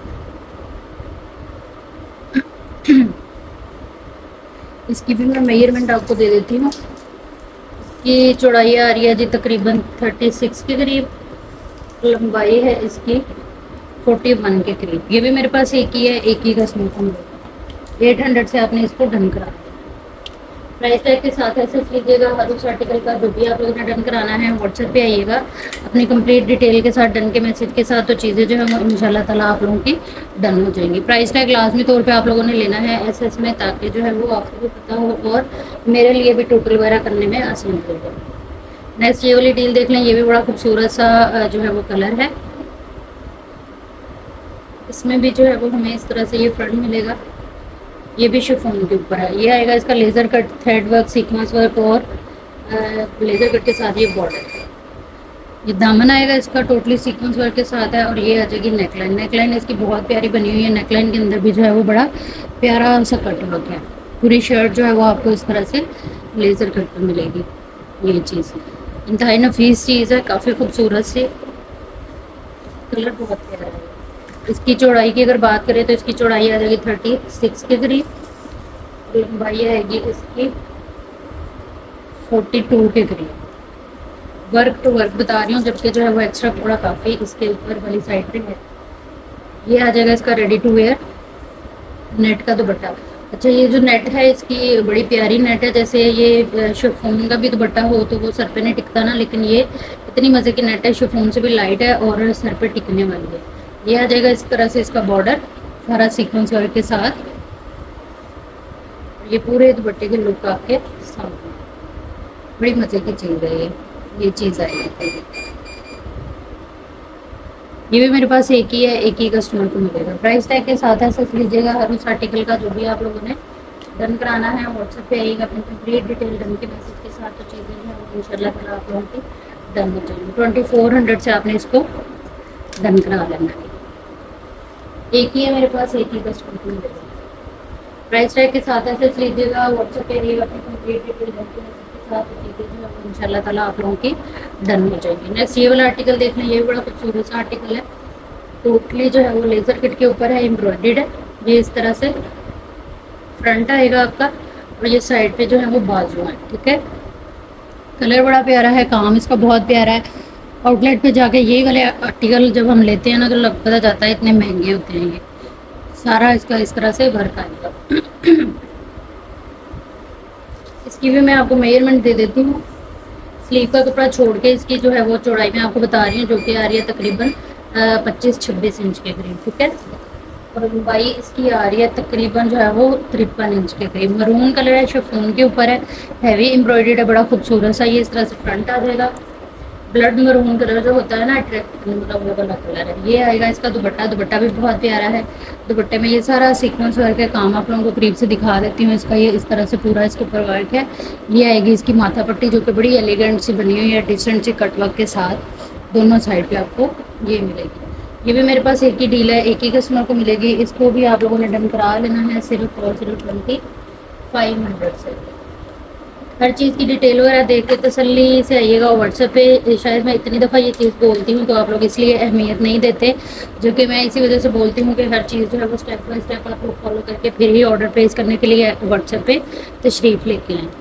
इसकी भी मैं मेजरमेंट आपको दे देती हूँ। इसकी चौड़ाई आ रही है जी तकरीबन 36 के करीब, लंबाई है इसकी 41 के करीब। ये भी मेरे पास एक ही है, एक ही का स्मूथ मिलेगा। 800 से आपने इसको डन करा दिया। प्राइस टैग के साथ ऐसे लीजिएगा हर उस आर्टिकल का जो भी आप लोगों ने डन कराना है। व्हाट्सएप पे आइएगा अपनी कंप्लीट डिटेल के साथ डन के मैसेज के साथ, तो चीज़ें जो है वो इंशाल्लाह ताला आप लोगों की डन हो जाएंगी। प्राइस टैग लाजमी तौर पे आप लोगों ने लेना है एसएस में, ताकि जो है वो आपको भी पता हो और मेरे लिए भी टोटल वगैरह करने में आसानी हो जाए। नेक्स्ट ये वाली डील देख लें, ये भी बड़ा खूबसूरत सा जो है वो कलर है। इसमें भी जो है वो हमें इस तरह से ये फ्रंट मिलेगा। ये भी शिफॉन के ऊपर है। ये आएगा इसका laser cut, thread work, sequence work और लेज़र कट के साथ ये बॉर्डर। ये दामन आएगा इसका टोटली सीक्वेंस वर्क के साथ है। और ये आ जाएगी नेकलाइन। नेकलाइन इसकी बहुत प्यारी बनी हुई है। नेकलाइन के अंदर भी जो है वो बड़ा प्यारा सा कट वर्क है। पूरी शर्ट जो है वो आपको इस तरह से लेज़र कट पर मिलेगी। ये चीज़ इंतहाई नफीस चीज़ है, काफ़ी खूबसूरत सी, कलर बहुत प्यारा है। इसकी चौड़ाई की अगर बात करें तो इसकी चौड़ाई आ जाएगी 36 के करीब, लंबाई आएगी इसकी 42 के करीब। वर्क टू वर्क बता रही हूँ, जबकि जो है वो एक्स्ट्रा कपड़ा काफ़ी इसके ऊपर वाली साइड पे है। ये आ जाएगा इसका रेडी टू वेयर नेट का दुपट्टा। अच्छा, ये जो नेट है इसकी बड़ी प्यारी नेट है। जैसे ये शिफॉन का भी दुपट्टा हो तो वो सर पे नहीं टिकता ना, लेकिन ये इतनी मज़े की नेट है, शिफॉन से भी लाइट है और सर पे टिकने वाली है। ये आ जाएगा इस तरह से इसका बॉर्डर सारा सीक्वेंस वर्क के साथ। ये पूरे दुपट्टे के लुक आपके सामने, बड़ी मज़े की चीज़ है ये चीज़ आएगी। ये भी मेरे पास एक ही है, एक ही कस्टमर को मिलेगा। प्राइस टैग के साथ ऐसे लीजिएगा हर उस आर्टिकल का जो भी आप लोगों ने डन कराना है। व्हाट्सएप पे आइएगा अपनी कंप्लीट डिटेल डन के मैसेज के साथ, तो चीज़ें जो है वो इंशाल्लाह ताला आप लोगों की डन हो जाएंगी। 2400 से आपने इसको डन करा लेना है। एक ही है मेरे पास, एक ही कस्टमर को मिलेगा। प्राइस टैग के साथ ऐसे लीजिएगा, व्हाट्सएप पे रहिएगा अपनी कंप्लीट डिटेल के साथ, चीज़ें जो है इंशाल्लाह ताला आप लोगों की डन हो जाएगी। नेक्स्ट ये वाला आर्टिकल देख लें, ये भी बड़ा खूबसूरत सा आर्टिकल है। टोटली जो है वो लेज़र कट के ऊपर है, एम्ब्रॉयडर्ड है। ये इस तरह से फ्रंट आएगा आपका और ये साइड पे जो है वो बाजू है, ठीक है। कलर बड़ा प्यारा है, काम इसका बहुत प्यारा है। आउटलेट पे जाके ये वाले आर्टिकल जब हम लेते हैं ना तो पता जाता है इतने महंगे होते हैं। ये सारा इसका इस तरह से वर्क आएगा। इसकी भी मैं आपको मेजरमेंट दे देती हूँ। स्लीव का कपड़ा छोड़ के इसकी जो है वो चौड़ाई मैं आपको बता रही हूँ, जो कि आ रही है तकरीबन 25-26 इंच के करीब, ठीक है। और लंबाई इसकी आ रही है तकरीबन जो है वो 53 इंच के करीब। मरून कलर है, शिफॉन के ऊपर है, हैवी एम्ब्रॉयडर्ड है, बड़ा खूबसूरत सा। ये इस तरह से फ्रंट आ जाएगा। ब्लड मरून कलर जो होता है ना अट्रैक्ट, मतलब वो वाला कलर है। ये आएगा इसका दुपट्टा, दुपट्टा भी बहुत प्यारा है। दुपट्टे में ये सारा सीक्वेंस वर्क है, काम आप लोगों को करीब से दिखा देती हूँ। इसका ये इस तरह से पूरा इसके ऊपर वर्क है। ये आएगी इसकी माथा पट्टी, जो कि बड़ी एलिगेंट सी बनी हुई है, डिसेंट सी कटवर्क के साथ। दोनों साइड पे आपको ये मिलेगी। ये भी मेरे पास एक ही डील है, एक ही कस्टमर को मिलेगी। इसको भी आप लोगों ने डन करा लेना है सिर्फ और सिर्फ 2500 से। हर चीज़ की डिटेल वगैरह देख के तसल्ली से आइएगा व्हाट्सएप पे। शायद मैं इतनी दफ़ा ये चीज़ बोलती हूँ तो आप लोग इसलिए अहमियत नहीं देते, जो कि मैं इसी वजह से बोलती हूँ कि हर चीज़ जो है वो स्टेप बाय स्टेप आप लोग फॉलो करके फिर ही ऑर्डर प्लेस करने के लिए व्हाट्सएप पे तशरीफ़ लेके आएँ।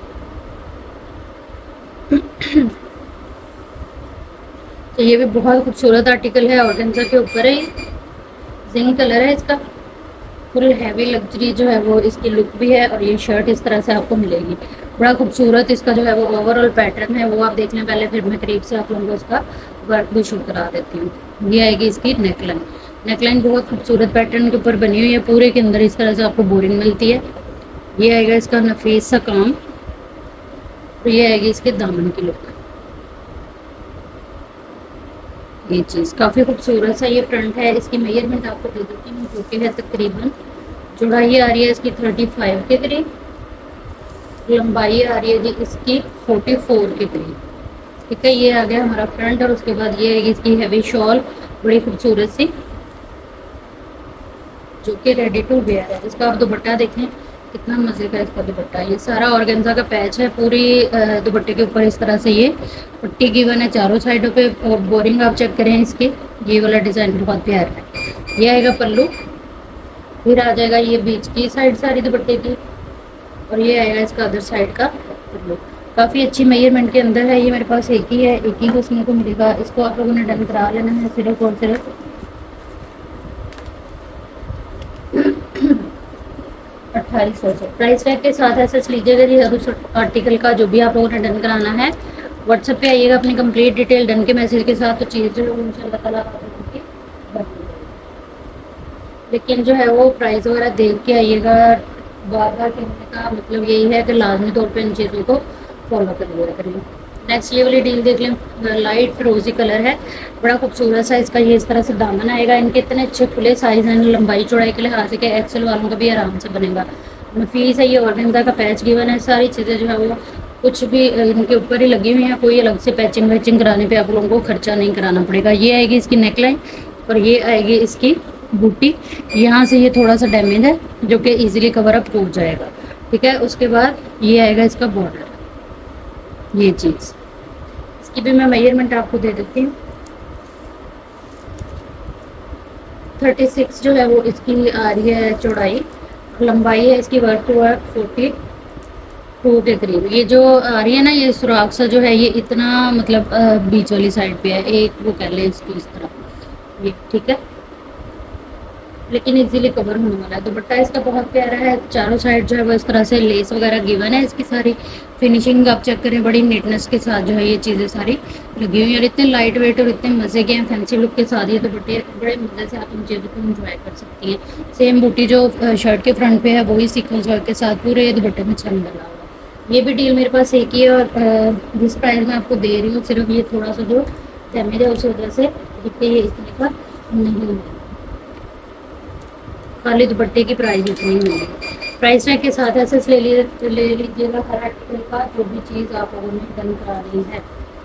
तो ये भी बहुत खूबसूरत आर्टिकल है, ऑर्गेन्जा के ऊपर है। जिंक कलर है इसका, फुल हैवी लग्जरी जो है वो इसकी लुक भी है। और ये शर्ट इस तरह से आपको मिलेगी, बड़ा खूबसूरत इसका जो है वो ओवरऑल पैटर्न है, वो आप देख लें पहले, फिर मैं करीब से आप लोगों को इसका वर्क भी शूट करा देती हूँ। ये आएगी इसकी नेकलाइन। नेकलाइन बहुत खूबसूरत पैटर्न के ऊपर बनी हुई है, पूरे के अंदर इस तरह से आपको बोरिंग मिलती है। ये आएगा इसका नफीस सा काम, तो ये आएगी इसके दामन की लुक। ये चीज़ काफ़ी खूबसूरत सा ये फ्रंट है। इसकी मेजरमेंट आपको दे देती हूँ, जो कि है तकरीबन चौड़ाई आ रही है इसकी 35 के करीब, लंबाई आ रही है जी इसकी 44 के करीब, ठीक है। ये आ गया हमारा फ्रंट। और उसके बाद ये आएगी इसकी हैवी शॉल, बड़ी खूबसूरत सी, जो कि रेडी टू वेयर है। इसका आप दुपट्टा देखें कितना मज़े का इसका दुपट्टा है। ये सारा ऑर्गेन्जा का पैच है, पूरी दुपट्टे के ऊपर इस तरह से ये पट्टी गिवन है चारों साइडों पे। और बोरिंग आप चेक करें इसकी, ये वाला डिज़ाइन बहुत प्यारा है। ये आएगा पल्लू, फिर आ जाएगा ये बीच की साइड सारी दुपट्टे की, और ये आएगा इसका अदर साइड का पल्लू। काफ़ी अच्छी मेजरमेंट के अंदर है। ये मेरे पास एक ही है, एक ही किस्म को मिलेगा। इसको आप लोगों ने डन करा लेना है सिर्फ और सिर्फ 2800 से। प्राइस टैग के साथ ऐसे लीजिएगा जी। उस आर्टिकल का जो भी आप लोगों ने डन कराना है व्हाट्सएप पे आइएगा अपनी कंप्लीट डिटेल डन के मैसेज के साथ, तो चीज़ जो है इंशाल्लाह ताला आप लोगों की बन जाएगी। लेकिन जो है वो प्राइस वगैरह देख के आइएगा। बार बार कहने का मतलब यही है कि लाजमी तौर पे इन चीज़ों को फॉलो करिए। नेक्स्ट ये वाली डील देख लें, लाइट फिरोजी कलर है, बड़ा खूबसूरत सा इसका ये इस तरह से दामन आएगा। इनके इतने अच्छे खुले साइज़ हैं, लंबाई चौड़ाई के लिहाज से कि एक्सेल वालों का भी आराम से बनेगा। नफीस है, ये ऑर्गेन्जा का पैच गिवन है। सारी चीज़ें जो है वो कुछ भी इनके ऊपर ही लगी हुई हैं, कोई अलग से पैचिंग वैचिंग कराने पे आप लोगों को खर्चा नहीं कराना पड़ेगा। ये आएगी इसकी नेकलाइन और ये आएगी इसकी बूटी। यहाँ से ये थोड़ा सा डैमेज है जो कि इजीली कवर अप हो जाएगा, ठीक है। उसके बाद ये आएगा इसका बॉर्डर, ये चीज़ इसकी भी मैं मेजरमेंट आपको दे देती हूँ। 36 जो है वो इसकी आ रही है चौड़ाई, लंबाई है इसकी वर्क टू वर्क 42 के करीब। ये जो आ रही है ना ये सुराख सा जो है ये इतना मतलब बीच वाली साइड पे है, एक वो कह लें इसकी इस तरह, ये ठीक है, लेकिन इजीली कवर होने वाला है। दुपट्टा इसका बहुत प्यारा है, चारों साइड जो है वो इस तरह से लेस वगैरह गिवन है। इसकी सारी फिनिशिंग आप चेक करें, बड़ी नीटनेस के साथ जो है ये चीज़ें सारी लगी हुई हैं और इतने लाइट वेट और इतने मज़े के हैं, फैंसी लुक के साथ ये दुपट्टे बड़े मज़े से आप इन चीज़ों को इंजॉय कर सकती हैं। सेम बूटी जो शर्ट के फ्रंट पे है वही सीक्वेंस वर्क के साथ पूरे दुपट्टे में चंद डला हुआ। ये भी डील मेरे पास एक ही है और जिस प्राइस में आपको दे रही हूँ सिर्फ ये थोड़ा सा जो डैमेज है उस वजह से देखिए ये इतने का नहीं है, खाली दुपट्टे की प्राइस इतनी होगी। प्राइस टैग के साथ ऐसे ले लीजिएगा हर आर्टिकल का, जो भी चीज़ आप लोगों ने डन करा रही है।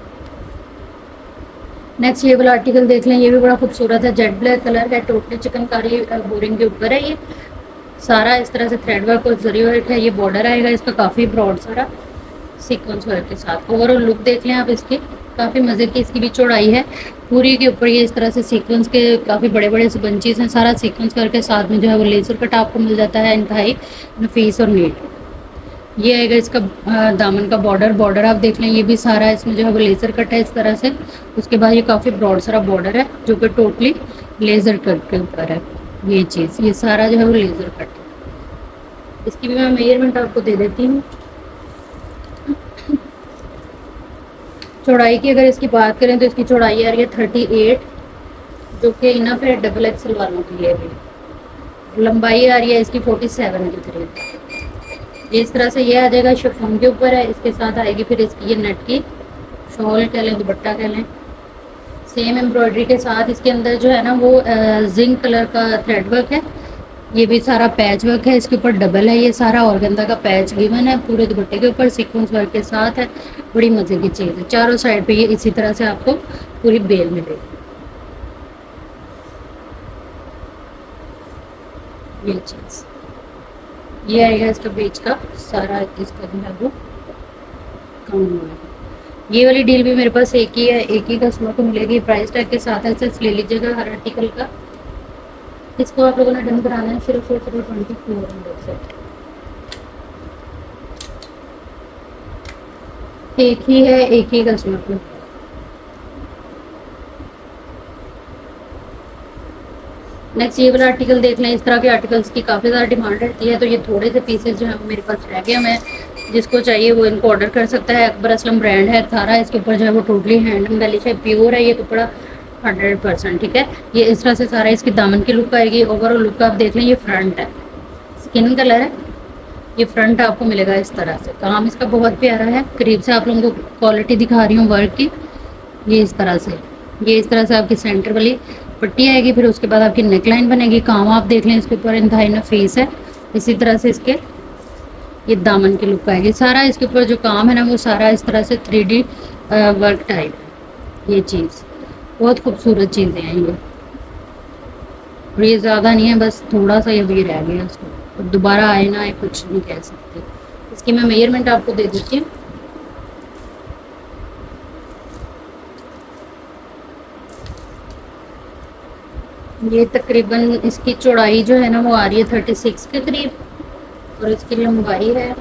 नेक्स्ट ये वाला आर्टिकल देख लें, ये भी बड़ा खूबसूरत है, जेट ब्लैक कलर है, टोटली चिकनकारी बोरिंग के ऊपर है। ये सारा इस तरह से थ्रेड वर्क और जरी वर्क है। ये बॉर्डर आएगा इसका काफ़ी ब्रॉड सारा सीक्वेंस वर्क के साथ। ओवरऑल लुक देख लें आप इसकी, काफ़ी मज़े की इसकी भी चौड़ाई है। पूरी के ऊपर ये इस तरह से सीक्वेंस के काफ़ी बड़े बड़े से बंचेस हैं। सारा सीक्वेंस वर्क के साथ में जो है वो लेज़र कट आपको मिल जाता है। इंतहाई नफीस और नीट ये आएगा इसका दामन का बॉर्डर आप देख लें, ये भी सारा इसमें जो है वो लेज़र कट है इस तरह से। उसके बाद ये काफ़ी ब्रॉड सारा बॉर्डर है जो कि टोटली लेज़र कट के ऊपर है। ये चीज़ ये सारा जो है वो लेज़र कट है। इसकी भी मैं मेजरमेंट आपको दे देती हूँ। चौड़ाई की अगर इसकी बात करें तो इसकी चौड़ाई आ रही है 38, जो कि इनफ है डबल एक्सल वालों के लिए भी। लंबाई आ रही है इसकी 47 के करीब। इस तरह से ये आ जाएगा, शिफॉन के ऊपर है। इसके साथ आएगी फिर इसकी ये नेट की शॉल कह लें, दुपट्टा कह लें, सेम एम्ब्रॉयडरी के साथ। इसके अंदर जो है ना वो जिंक कलर का थ्रेड वर्क है। ये भी सारा पैच वर्क है, इसके ऊपर डबल है। ये सारा ऑर्गेन्जा का पैच गिवन है पूरे दुपट्टे के ऊपर, सीक्वेंस वर्क के साथ है। बड़ी मज़े की चीज़ है। चारों साइड पे ये इसी तरह से आपको पूरी बेल मिलेगी। ये चीज़ ये आएगा इसका बीच का सारा इसका जो है वो काम हुआ है। ये वाली डील भी मेरे पास एक ही है, एक ही कस्टमर को मिलेगी। प्राइस टैग के साथ ऐसे ले लीजिएगा हर आर्टिकल का। इसको आप लोगों ने डन कराना है सिर्फ और सिर्फ 2400 से। एक ही है, एक ही कस्टमर को। नेक्स्ट ये वाला आर्टिकल देख लें। इस तरह के आर्टिकल्स की काफ़ी ज़्यादा डिमांड रहती है, तो ये थोड़े से पीसेस जो है मेरे पास रह गए हैं। जिसको चाहिए वो इनको ऑर्डर कर सकता है। अकबर असलम ब्रांड है, थारा। इसके ऊपर जो है वो टोटली हैंड एम्बेलिश है, प्योर है ये कपड़ा 100%। ठीक है, ये इस तरह से सारा इसकी दामन की लुक आएगी। ओवरऑल लुक आप देख लें। ये फ्रंट है, स्किन कलर है। ये फ्रंट आपको मिलेगा इस तरह से। काम इसका बहुत प्यारा है। करीब से आप लोगों को क्वालिटी दिखा रही हूँ वर्क की। ये इस तरह से, ये इस तरह से आपकी सेंटर वाली पट्टी आएगी। फिर उसके बाद आपकी नेक लाइन बनेगी। काम आप देख लें इसके ऊपर इंतहाई नफीस है। इसी तरह से इसके ये दामन की लुक आएगी। सारा इसके ऊपर जो काम है ना वो सारा इस तरह से 3D वर्क टाइप है। ये चीज़ बहुत खूबसूरत चीज़ें हैं ये। और ये ज़्यादा नहीं है, बस थोड़ा सा ये भी रह गया इसको, और दोबारा आए ना आए कुछ नहीं कह सकते। इसकी मैं मेजरमेंट आपको दे देती हूँ। ये तकरीबन इसकी चौड़ाई जो है ना वो आ रही है 36 के करीब, और इसकी लंबाई है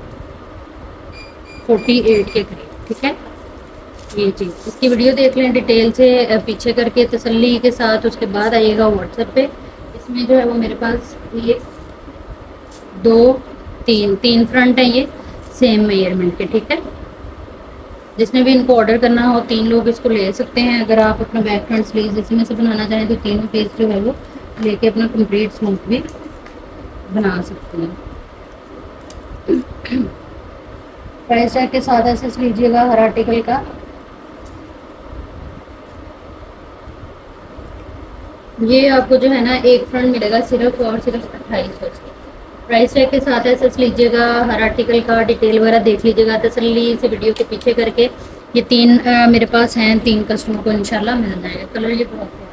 48 के करीब। ठीक है, ये चीज़ इसकी वीडियो देख लें डिटेल से पीछे करके तसल्ली के साथ। उसके बाद आइएगा व्हाट्सएप पे। इसमें जो है वो मेरे पास ये 2 3 फ्रंट हैं, ये सेम मेजरमेंट के। ठीक है, जिसने भी इनको ऑर्डर करना हो 3 लोग इसको ले सकते हैं। अगर आप अपना बैक फ्रंट स्लीव्स इसमें से बनाना चाहें तो तीनों पीस जो है वो लेके अपना कंप्लीट सूट भी बना सकते हैं। प्राइस टैग के साथ ऐसे लीजिएगा हर आर्टिकल का। ये आपको जो है ना एक फ्रंट मिलेगा सिर्फ और सिर्फ 2800 से। प्राइस टैग के साथ ऐसे लीजिएगा हर आर्टिकल का। डिटेल वगैरह देख लीजिएगा तसल्ली से वीडियो के पीछे करके। ये 3 मेरे पास हैं, 3 कस्टमर को इंशाल्लाह मिल जाएगा। कलर ये बहुत है।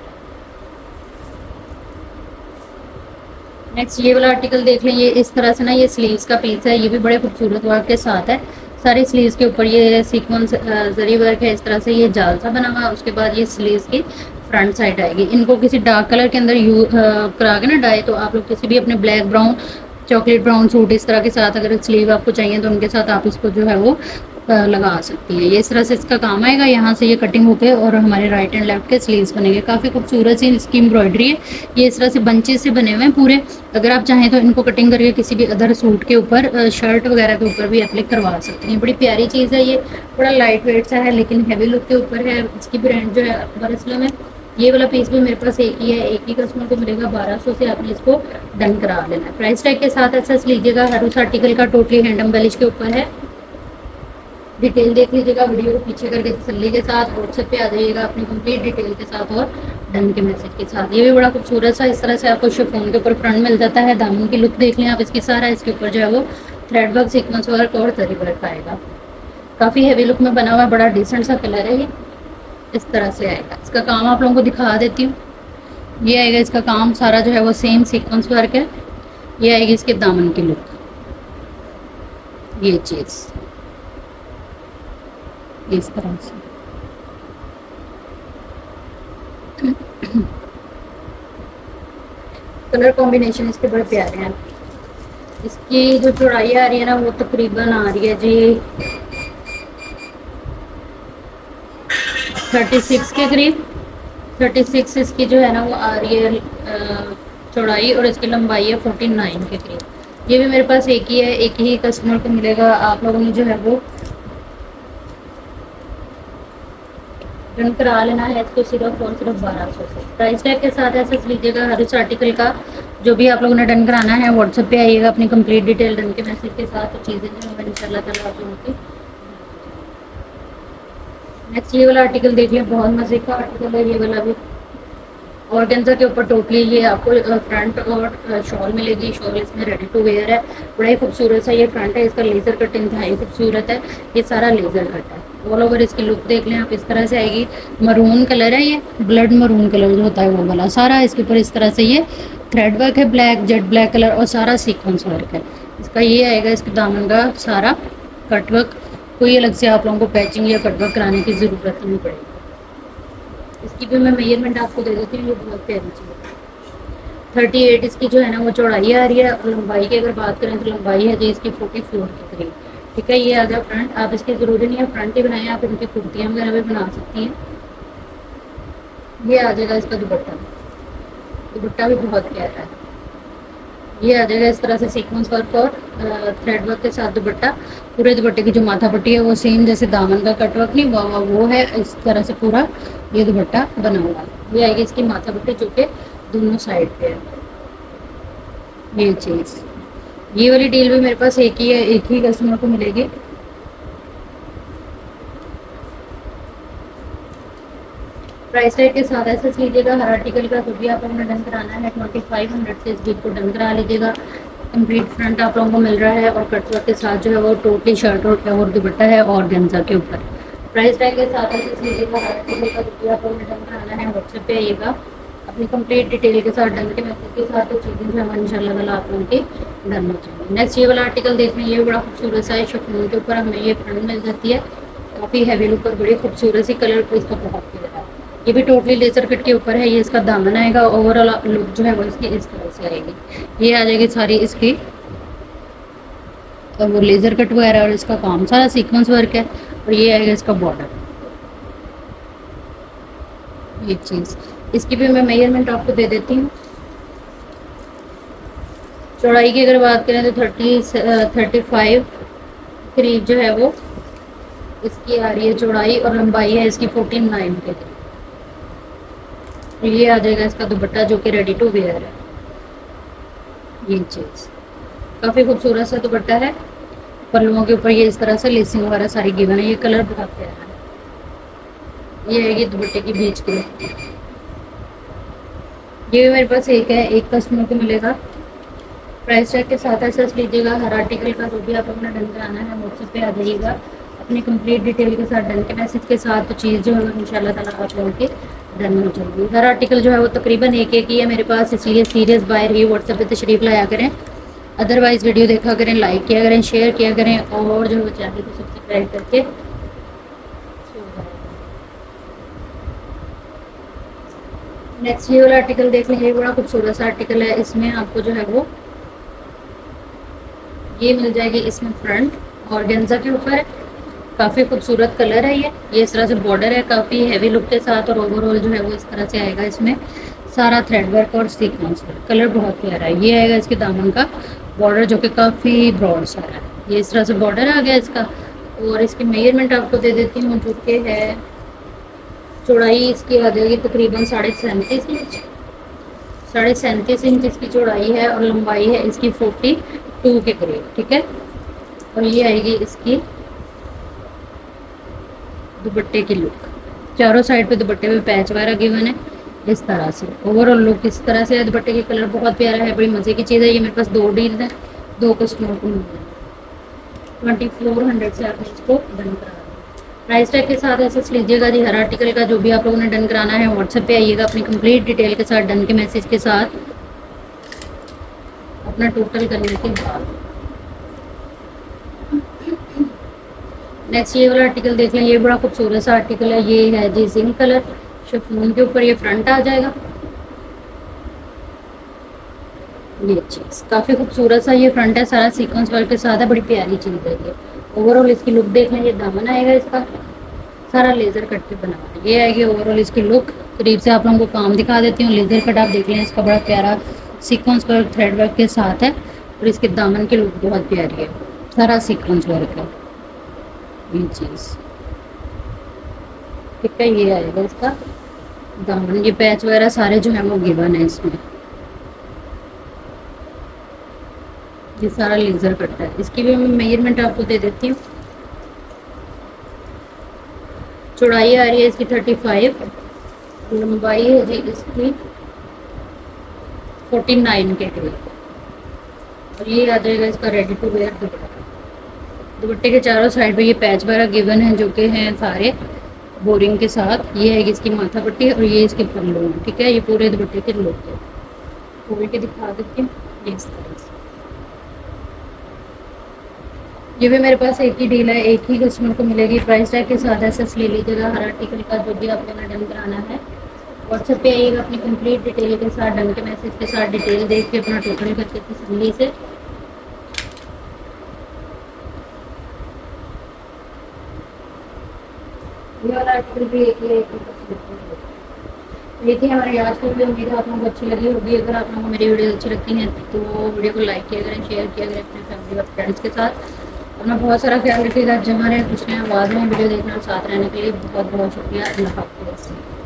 नेक्स्ट ये वाला आर्टिकल देख लें। ये इस तरह से ना ये स्लीव्स का पीस है। ये भी बड़े खूबसूरत वर्क के साथ है। सारी स्लीव्स के ऊपर ये सीक्वेंस जरी वर्क है। इस तरह से ये जाल सा बना हुआ। उसके बाद ये स्लीव्स की फ्रंट साइड आएगी। इनको किसी डार्क कलर के अंदर करा के ना डाई, तो आप लोग किसी भी अपने black brown chocolate brown suit इस तरह के साथ अगर स्लीव आपको चाहिए तो उनके साथ आप इसको जो है वो लगा सकती हैं। ये इस तरह से इसका काम आएगा। यहाँ से ये कटिंग होके और हमारे राइट एंड लेफ्ट के स्लीव्स बनेंगे। काफ़ी खूबसूरत सी इसकी एम्ब्रॉयडरी है। ये इस तरह से बंचेस से बने हुए हैं पूरे। अगर आप चाहें तो इनको कटिंग करके किसी भी अदर सूट के ऊपर, शर्ट वगैरह के ऊपर भी अप्लाई करवा सकती हैं। बड़ी प्यारी चीज़ है ये। बड़ा लाइट वेट सा है लेकिन हैवी लुक के ऊपर है। इसकी ब्रांड जो है अकबर असलम है। ये वाला पीस भी मेरे पास एक ही है, एक ही कस्टमर को मिलेगा। 1200 से आपने इसको डन करा लेना है। प्राइस टैग के साथ एक्सेस लीजिएगा। हर उस आर्टिकल का टोटली हैंड एम्बेलिश के ऊपर है। डिटेल देख लीजिएगा वीडियो को पीछे करके तसल्ली के साथ। व्हाट्सएप पे आ जाइएगा अपनी कंप्लीट डिटेल के साथ और डन के मैसेज के साथ। ये भी बड़ा खूबसूरत सा इस तरह से आपको शिफॉन के ऊपर फ्रंट मिल जाता है। दामन की लुक देख लें आप इसकी। सारा इसके ऊपर जो है वो थ्रेड वर्क, सीक्वेंस वर्क और जरी वर्क आएगा। काफ़ी हैवी लुक में बना हुआ है। बड़ा डिसेंट सा कलर है ये। इस तरह से आएगा। इसका काम आप लोगों को दिखा देती हूँ। ये आएगा इसका काम। सारा जो है वो सेम सीक्वेंस वर्क है। ये आएगी इसके दामन की लुक, ये चीज़ इस तरह से। कलर कॉम्बिनेशन इसके बड़े प्यारे हैं। इसकी जो चौड़ाई आ रही है ना वो तकरीबन आ रही है जी 36 के करीब। 36 इसकी जो है ना वो आ रही है चौड़ाई, और इसकी लंबाई है 49 के करीब। ये भी मेरे पास एक ही है, एक ही कस्टमर को मिलेगा। आप लोगों ने जो है वो रन करा लेना है इसको सिर्फ और सिर्फ 1200 से। प्राइस टैग के साथ ऐसे लीजिएगा हर इस आर्टिकल का। जो भी आप लोगों ने डन कराना है व्हाट्सएप पे आइएगा अपनी कंप्लीट डिटेल डन के मैसेज के साथ, तो चीज़ें जो है इंशाल्लाह ताला आप लोगों की। नेक्स्ट ये वाला आर्टिकल देख लिया, बहुत मजे का आर्टिकल है ये वाला भी। ऑर्गेन्जा के ऊपर टोटली ये आपको फ्रंट और शॉल मिलेगी। शॉल इसमें रेडी टू वेयर है, बड़ा ही खूबसूरत सा ये फ्रंट है। इसका लेज़र कट इंतहाई खूबसूरत है, ये सारा लेज़र कट है। ऑल ओवर इसकी लुक देख लें आप, इस तरह से आएगी। मरून कलर है, ये ब्लड मरून कलर जो होता है वो वाला सारा इसके ऊपर इस तरह से ये थ्रेड वर्क है, ब्लैक जेट ब्लैक कलर, और सारा सीक्वेंस वर्क है। इसका ये आएगा इसके दामन का सारा कट वर्क। कोई अलग से आप लोगों को पैचिंग या कट वर्क कराने की ज़रूरत नहीं पड़ेगी। इसकी भी मैं मेजरमेंट आपको दे देती हूँ, ये बहुत प्यारी चीज़ है। 38 इसकी जो है ना वो चौड़ाई आ रही है, और लंबाई की अगर बात करें तो लंबाई है जी इसकी 44 के करीब। ठीक है, ये आ गया फ्रंट। आप इसकी ज़रूरी नहीं है फ्रंट ही बनाएं, आप इनकी कुर्तियाँ वगैरह भी बना सकती हैं। ये आ जाएगा इसका दुपट्टा, दुपट्टा भी बहुत प्यारा है। ये आ जाएगा इस तरह से सीक्वेंस वर्क और थ्रेड वर्क के साथ दुपट्टा। पूरे दुपट्टे की जो माथा पट्टी है वो सेम जैसे दामन का कट वर्क नहीं हुआ वो है, इस तरह से पूरा ये दुपट्टा बना हुआ है। ये आएगी इसकी माथा पट्टी जो कि दोनों साइड पे है। ये चीज़, ये वाली डील भी मेरे पास एक ही है, एक ही कस्टमर को मिलेगी। प्राइस टैग के साथ ऐसे लीजिएगा हर आर्टिकल का। जो भी आप लोगों ने डन कराना है 2500 से इस बिल को डन करा लीजिएगा। कंप्लीट फ्रंट आप लोगों को मिल रहा है, और कटवर्क के साथ जो है वो टोटली शर्ट और दुपट्टा है और गेंजा के ऊपर। प्राइस टैग के साथ ऐसे लीजिएगा हर आर्टिकल का। जो भी आप लोगों ने डन कराना है व्हाट्सएप पे आइएगा अपनी कंप्लीट डिटेल के साथ, डन के मैसेज के साथ, तो चीज़ें जो है इंशाल्लाह ताला आप लोगों की डन हो जाएंगी। नेक्स्ट ये वाला आर्टिकल देख लें, ये बड़ा खूबसूरत सा है। शिफॉन के ऊपर हमें ये फ्रंट मिल जाती है, काफ़ी हैवी लुक और बड़ी खूबसूरत सी कलर को इसका बहुत प्यारा है। ये भी टोटली लेजर कट के ऊपर है। ये इसका दामन आएगा, ओवरऑल लुक जो है वो इसकी इस तरह से आएगी। ये आ जाएगी सारी इसकी और वो लेजर कट वगैरह, और इसका काम सारा सीक्वेंस वर्क है। और ये आएगा इसका बॉर्डर, ये चीज़। इसकी भी मैं मेजरमेंट आपको दे देती हूँ। चौड़ाई की अगर बात करें तो 35 करीब जो है वो इसकी आ रही है चौड़ाई, और लंबाई है इसकी 49 के करीब। ये आ जाएगा इसका दुपट्टा जो कि रेडी टू वेयर है। ये चीज़ काफ़ी खूबसूरत सा दुपट्टा है। पल्लुओं के ऊपर ये इस तरह से लेसिंग वगैरह सारी गिवन है। ये कलर बहुत प्यारा है। ये है दुपट्टे की बीच की। ये भी मेरे पास एक है, एक कस्टमर को मिलेगा। प्राइस टैग के साथ ऐसा लीजिएगा हर आर्टिकल का। जो भी आप अपना डन कराना है व्हाट्सएप पे आ जाइएगा अपनी कंप्लीट डिटेल के साथ, डन के मैसेज के साथ, तो चीज़ जो है इंशाल्लाह ताला आप लोगों की डन हो जाएगी। हर आर्टिकल जो है वो तकरीबन एक ही है मेरे पास, इसलिए सीरियस बायर ही व्हाट्सएप पे तशरीफ़ लाया करें। अदरवाइज़ वीडियो देखा करें, लाइक किया करें, शेयर किया करें, और जो है चैनल को सब्सक्राइब करके। नेक्स्ट ये वाला आर्टिकल देख लें, ये बड़ा खूबसूरत सा आर्टिकल है। इसमें आपको जो है वो ये मिल जाएगी इसमें फ्रंट और गेंजा के ऊपर। काफ़ी खूबसूरत कलर है ये इस तरह से बॉर्डर है काफ़ी हैवी लुक के साथ, और ओवरऑल जो है वो इस तरह से आएगा। इसमें सारा थ्रेड वर्क और सीक्वेंस वर्क, कलर बहुत प्यारा है। ये आएगा इसके दामन का बॉर्डर जो कि काफ़ी ब्रॉड सारा है। ये इस तरह से बॉर्डर आ गया इसका। और इसकी मेजरमेंट आपको दे देती हूँ जो कि है, चौड़ाई इसकी आ जाएगी तकरीबन 37.5 इंच। 37.5 इंच इसकी चौड़ाई है, और लंबाई है इसकी 42 के करीब। ठीक है, और ये आएगी इसकी दुपट्टे की लुक। चारों साइड पे दुपट्टे पे पैच वगैरह गिवन है इस तरह से। ओवरऑल लुक इस तरह से है। दुपट्टे की कलर बहुत प्यारा है, बड़ी मज़े की चीज़ है। ये मेरे पास 2 डील है, 2 कस्टमर को मिल जाए। 2400 से आप इसको डन करा दें। प्राइस टैग के साथ ऐसे लीजिएगा जी हर आर्टिकल का। जो भी आप लोगों ने डन कराना है व्हाट्सएप पे आइएगा अपनी कंप्लीट डिटेल के साथ, डन के मैसेज के साथ, अपना टोटल करने के बाद। नेक्स्ट ये वाला आर्टिकल देख लें, ये बड़ा खूबसूरत सा आर्टिकल है। ये है जी जिंक कलर शिफॉन के ऊपर ये फ्रंट आ जाएगा। ये चीज़ काफ़ी खूबसूरत सा ये फ्रंट है, सारा सीक्वेंस वर्क के साथ है, बड़ी प्यारी चीज़ है ये। ओवरऑल इसकी लुक देख लें, ये दामन आएगा इसका सारा लेज़र कट के बना हुआ है। ये आएगी ओवरऑल इसकी लुक। करीब से आप लोगों को काम दिखा देती हूँ। लेज़र कट आप देख लें, इसका बड़ा प्यारा सीक्वेंस वर्क थ्रेड वर्क के साथ है और इसके दामन की लुक बहुत प्यारी है, सारा सीक्वेंस वर्क है ये चीज़। ठीक है, ये आएगा इसका दामन। ये पैच वगैरह सारे जो है वो गिवन है इसमें। ये सारा लेज़र कट है। इसकी भी मैं मेजरमेंट आपको दे देती हूँ। चौड़ाई आ रही है इसकी 35, लंबाई है जी इसकी 49 के करीब। और ये आ जाएगा इसका रेडी टू वेयर दुपट्टा। दुपट्टे के चारों साइड पे ये पैच वगैरह गिवन है जो कि हैं सारे बोरिंग के साथ। ये है इसकी माथा पट्टी और ये इसके पल्लू हैं। ठीक है, ये पूरे दुपट्टे के लुक है। खोल के दिखा देती हूँ ये इस तरह से। ये भी मेरे पास एक ही डील है, एक ही कस्टमर को मिलेगी प्राइस टैग के साथ। ऐसा ले लीजिएगा हर आर्टिकल का जो भी आपको डन कराना है। व्हाट्सएप पे आइएगा अपनी कंप्लीट डिटेल के साथ, डन के मैसेज के साथ डिटेल देख के अपना टोटल करके तसल्ली से ये वाला आर्टिकल भी एक ही ये थी हमारी आज की वीडियो। उम्मीद है आप लोगों को अच्छी लगी होगी। अगर आप लोगों को मेरी वीडियो अच्छी लगती हैं तो वीडियो को लाइक किया करें, शेयर किया करें अपने फैमिली और फ्रेंड्स के साथ। अपना बहुत सारा ख्याल रखिएगा। जहाँ रहें खुश रहें, आवाज़ में वीडियो देखना और साथ रहने के लिए बहुत बहुत शुक्रिया। अल्लाह हाफ़िज़।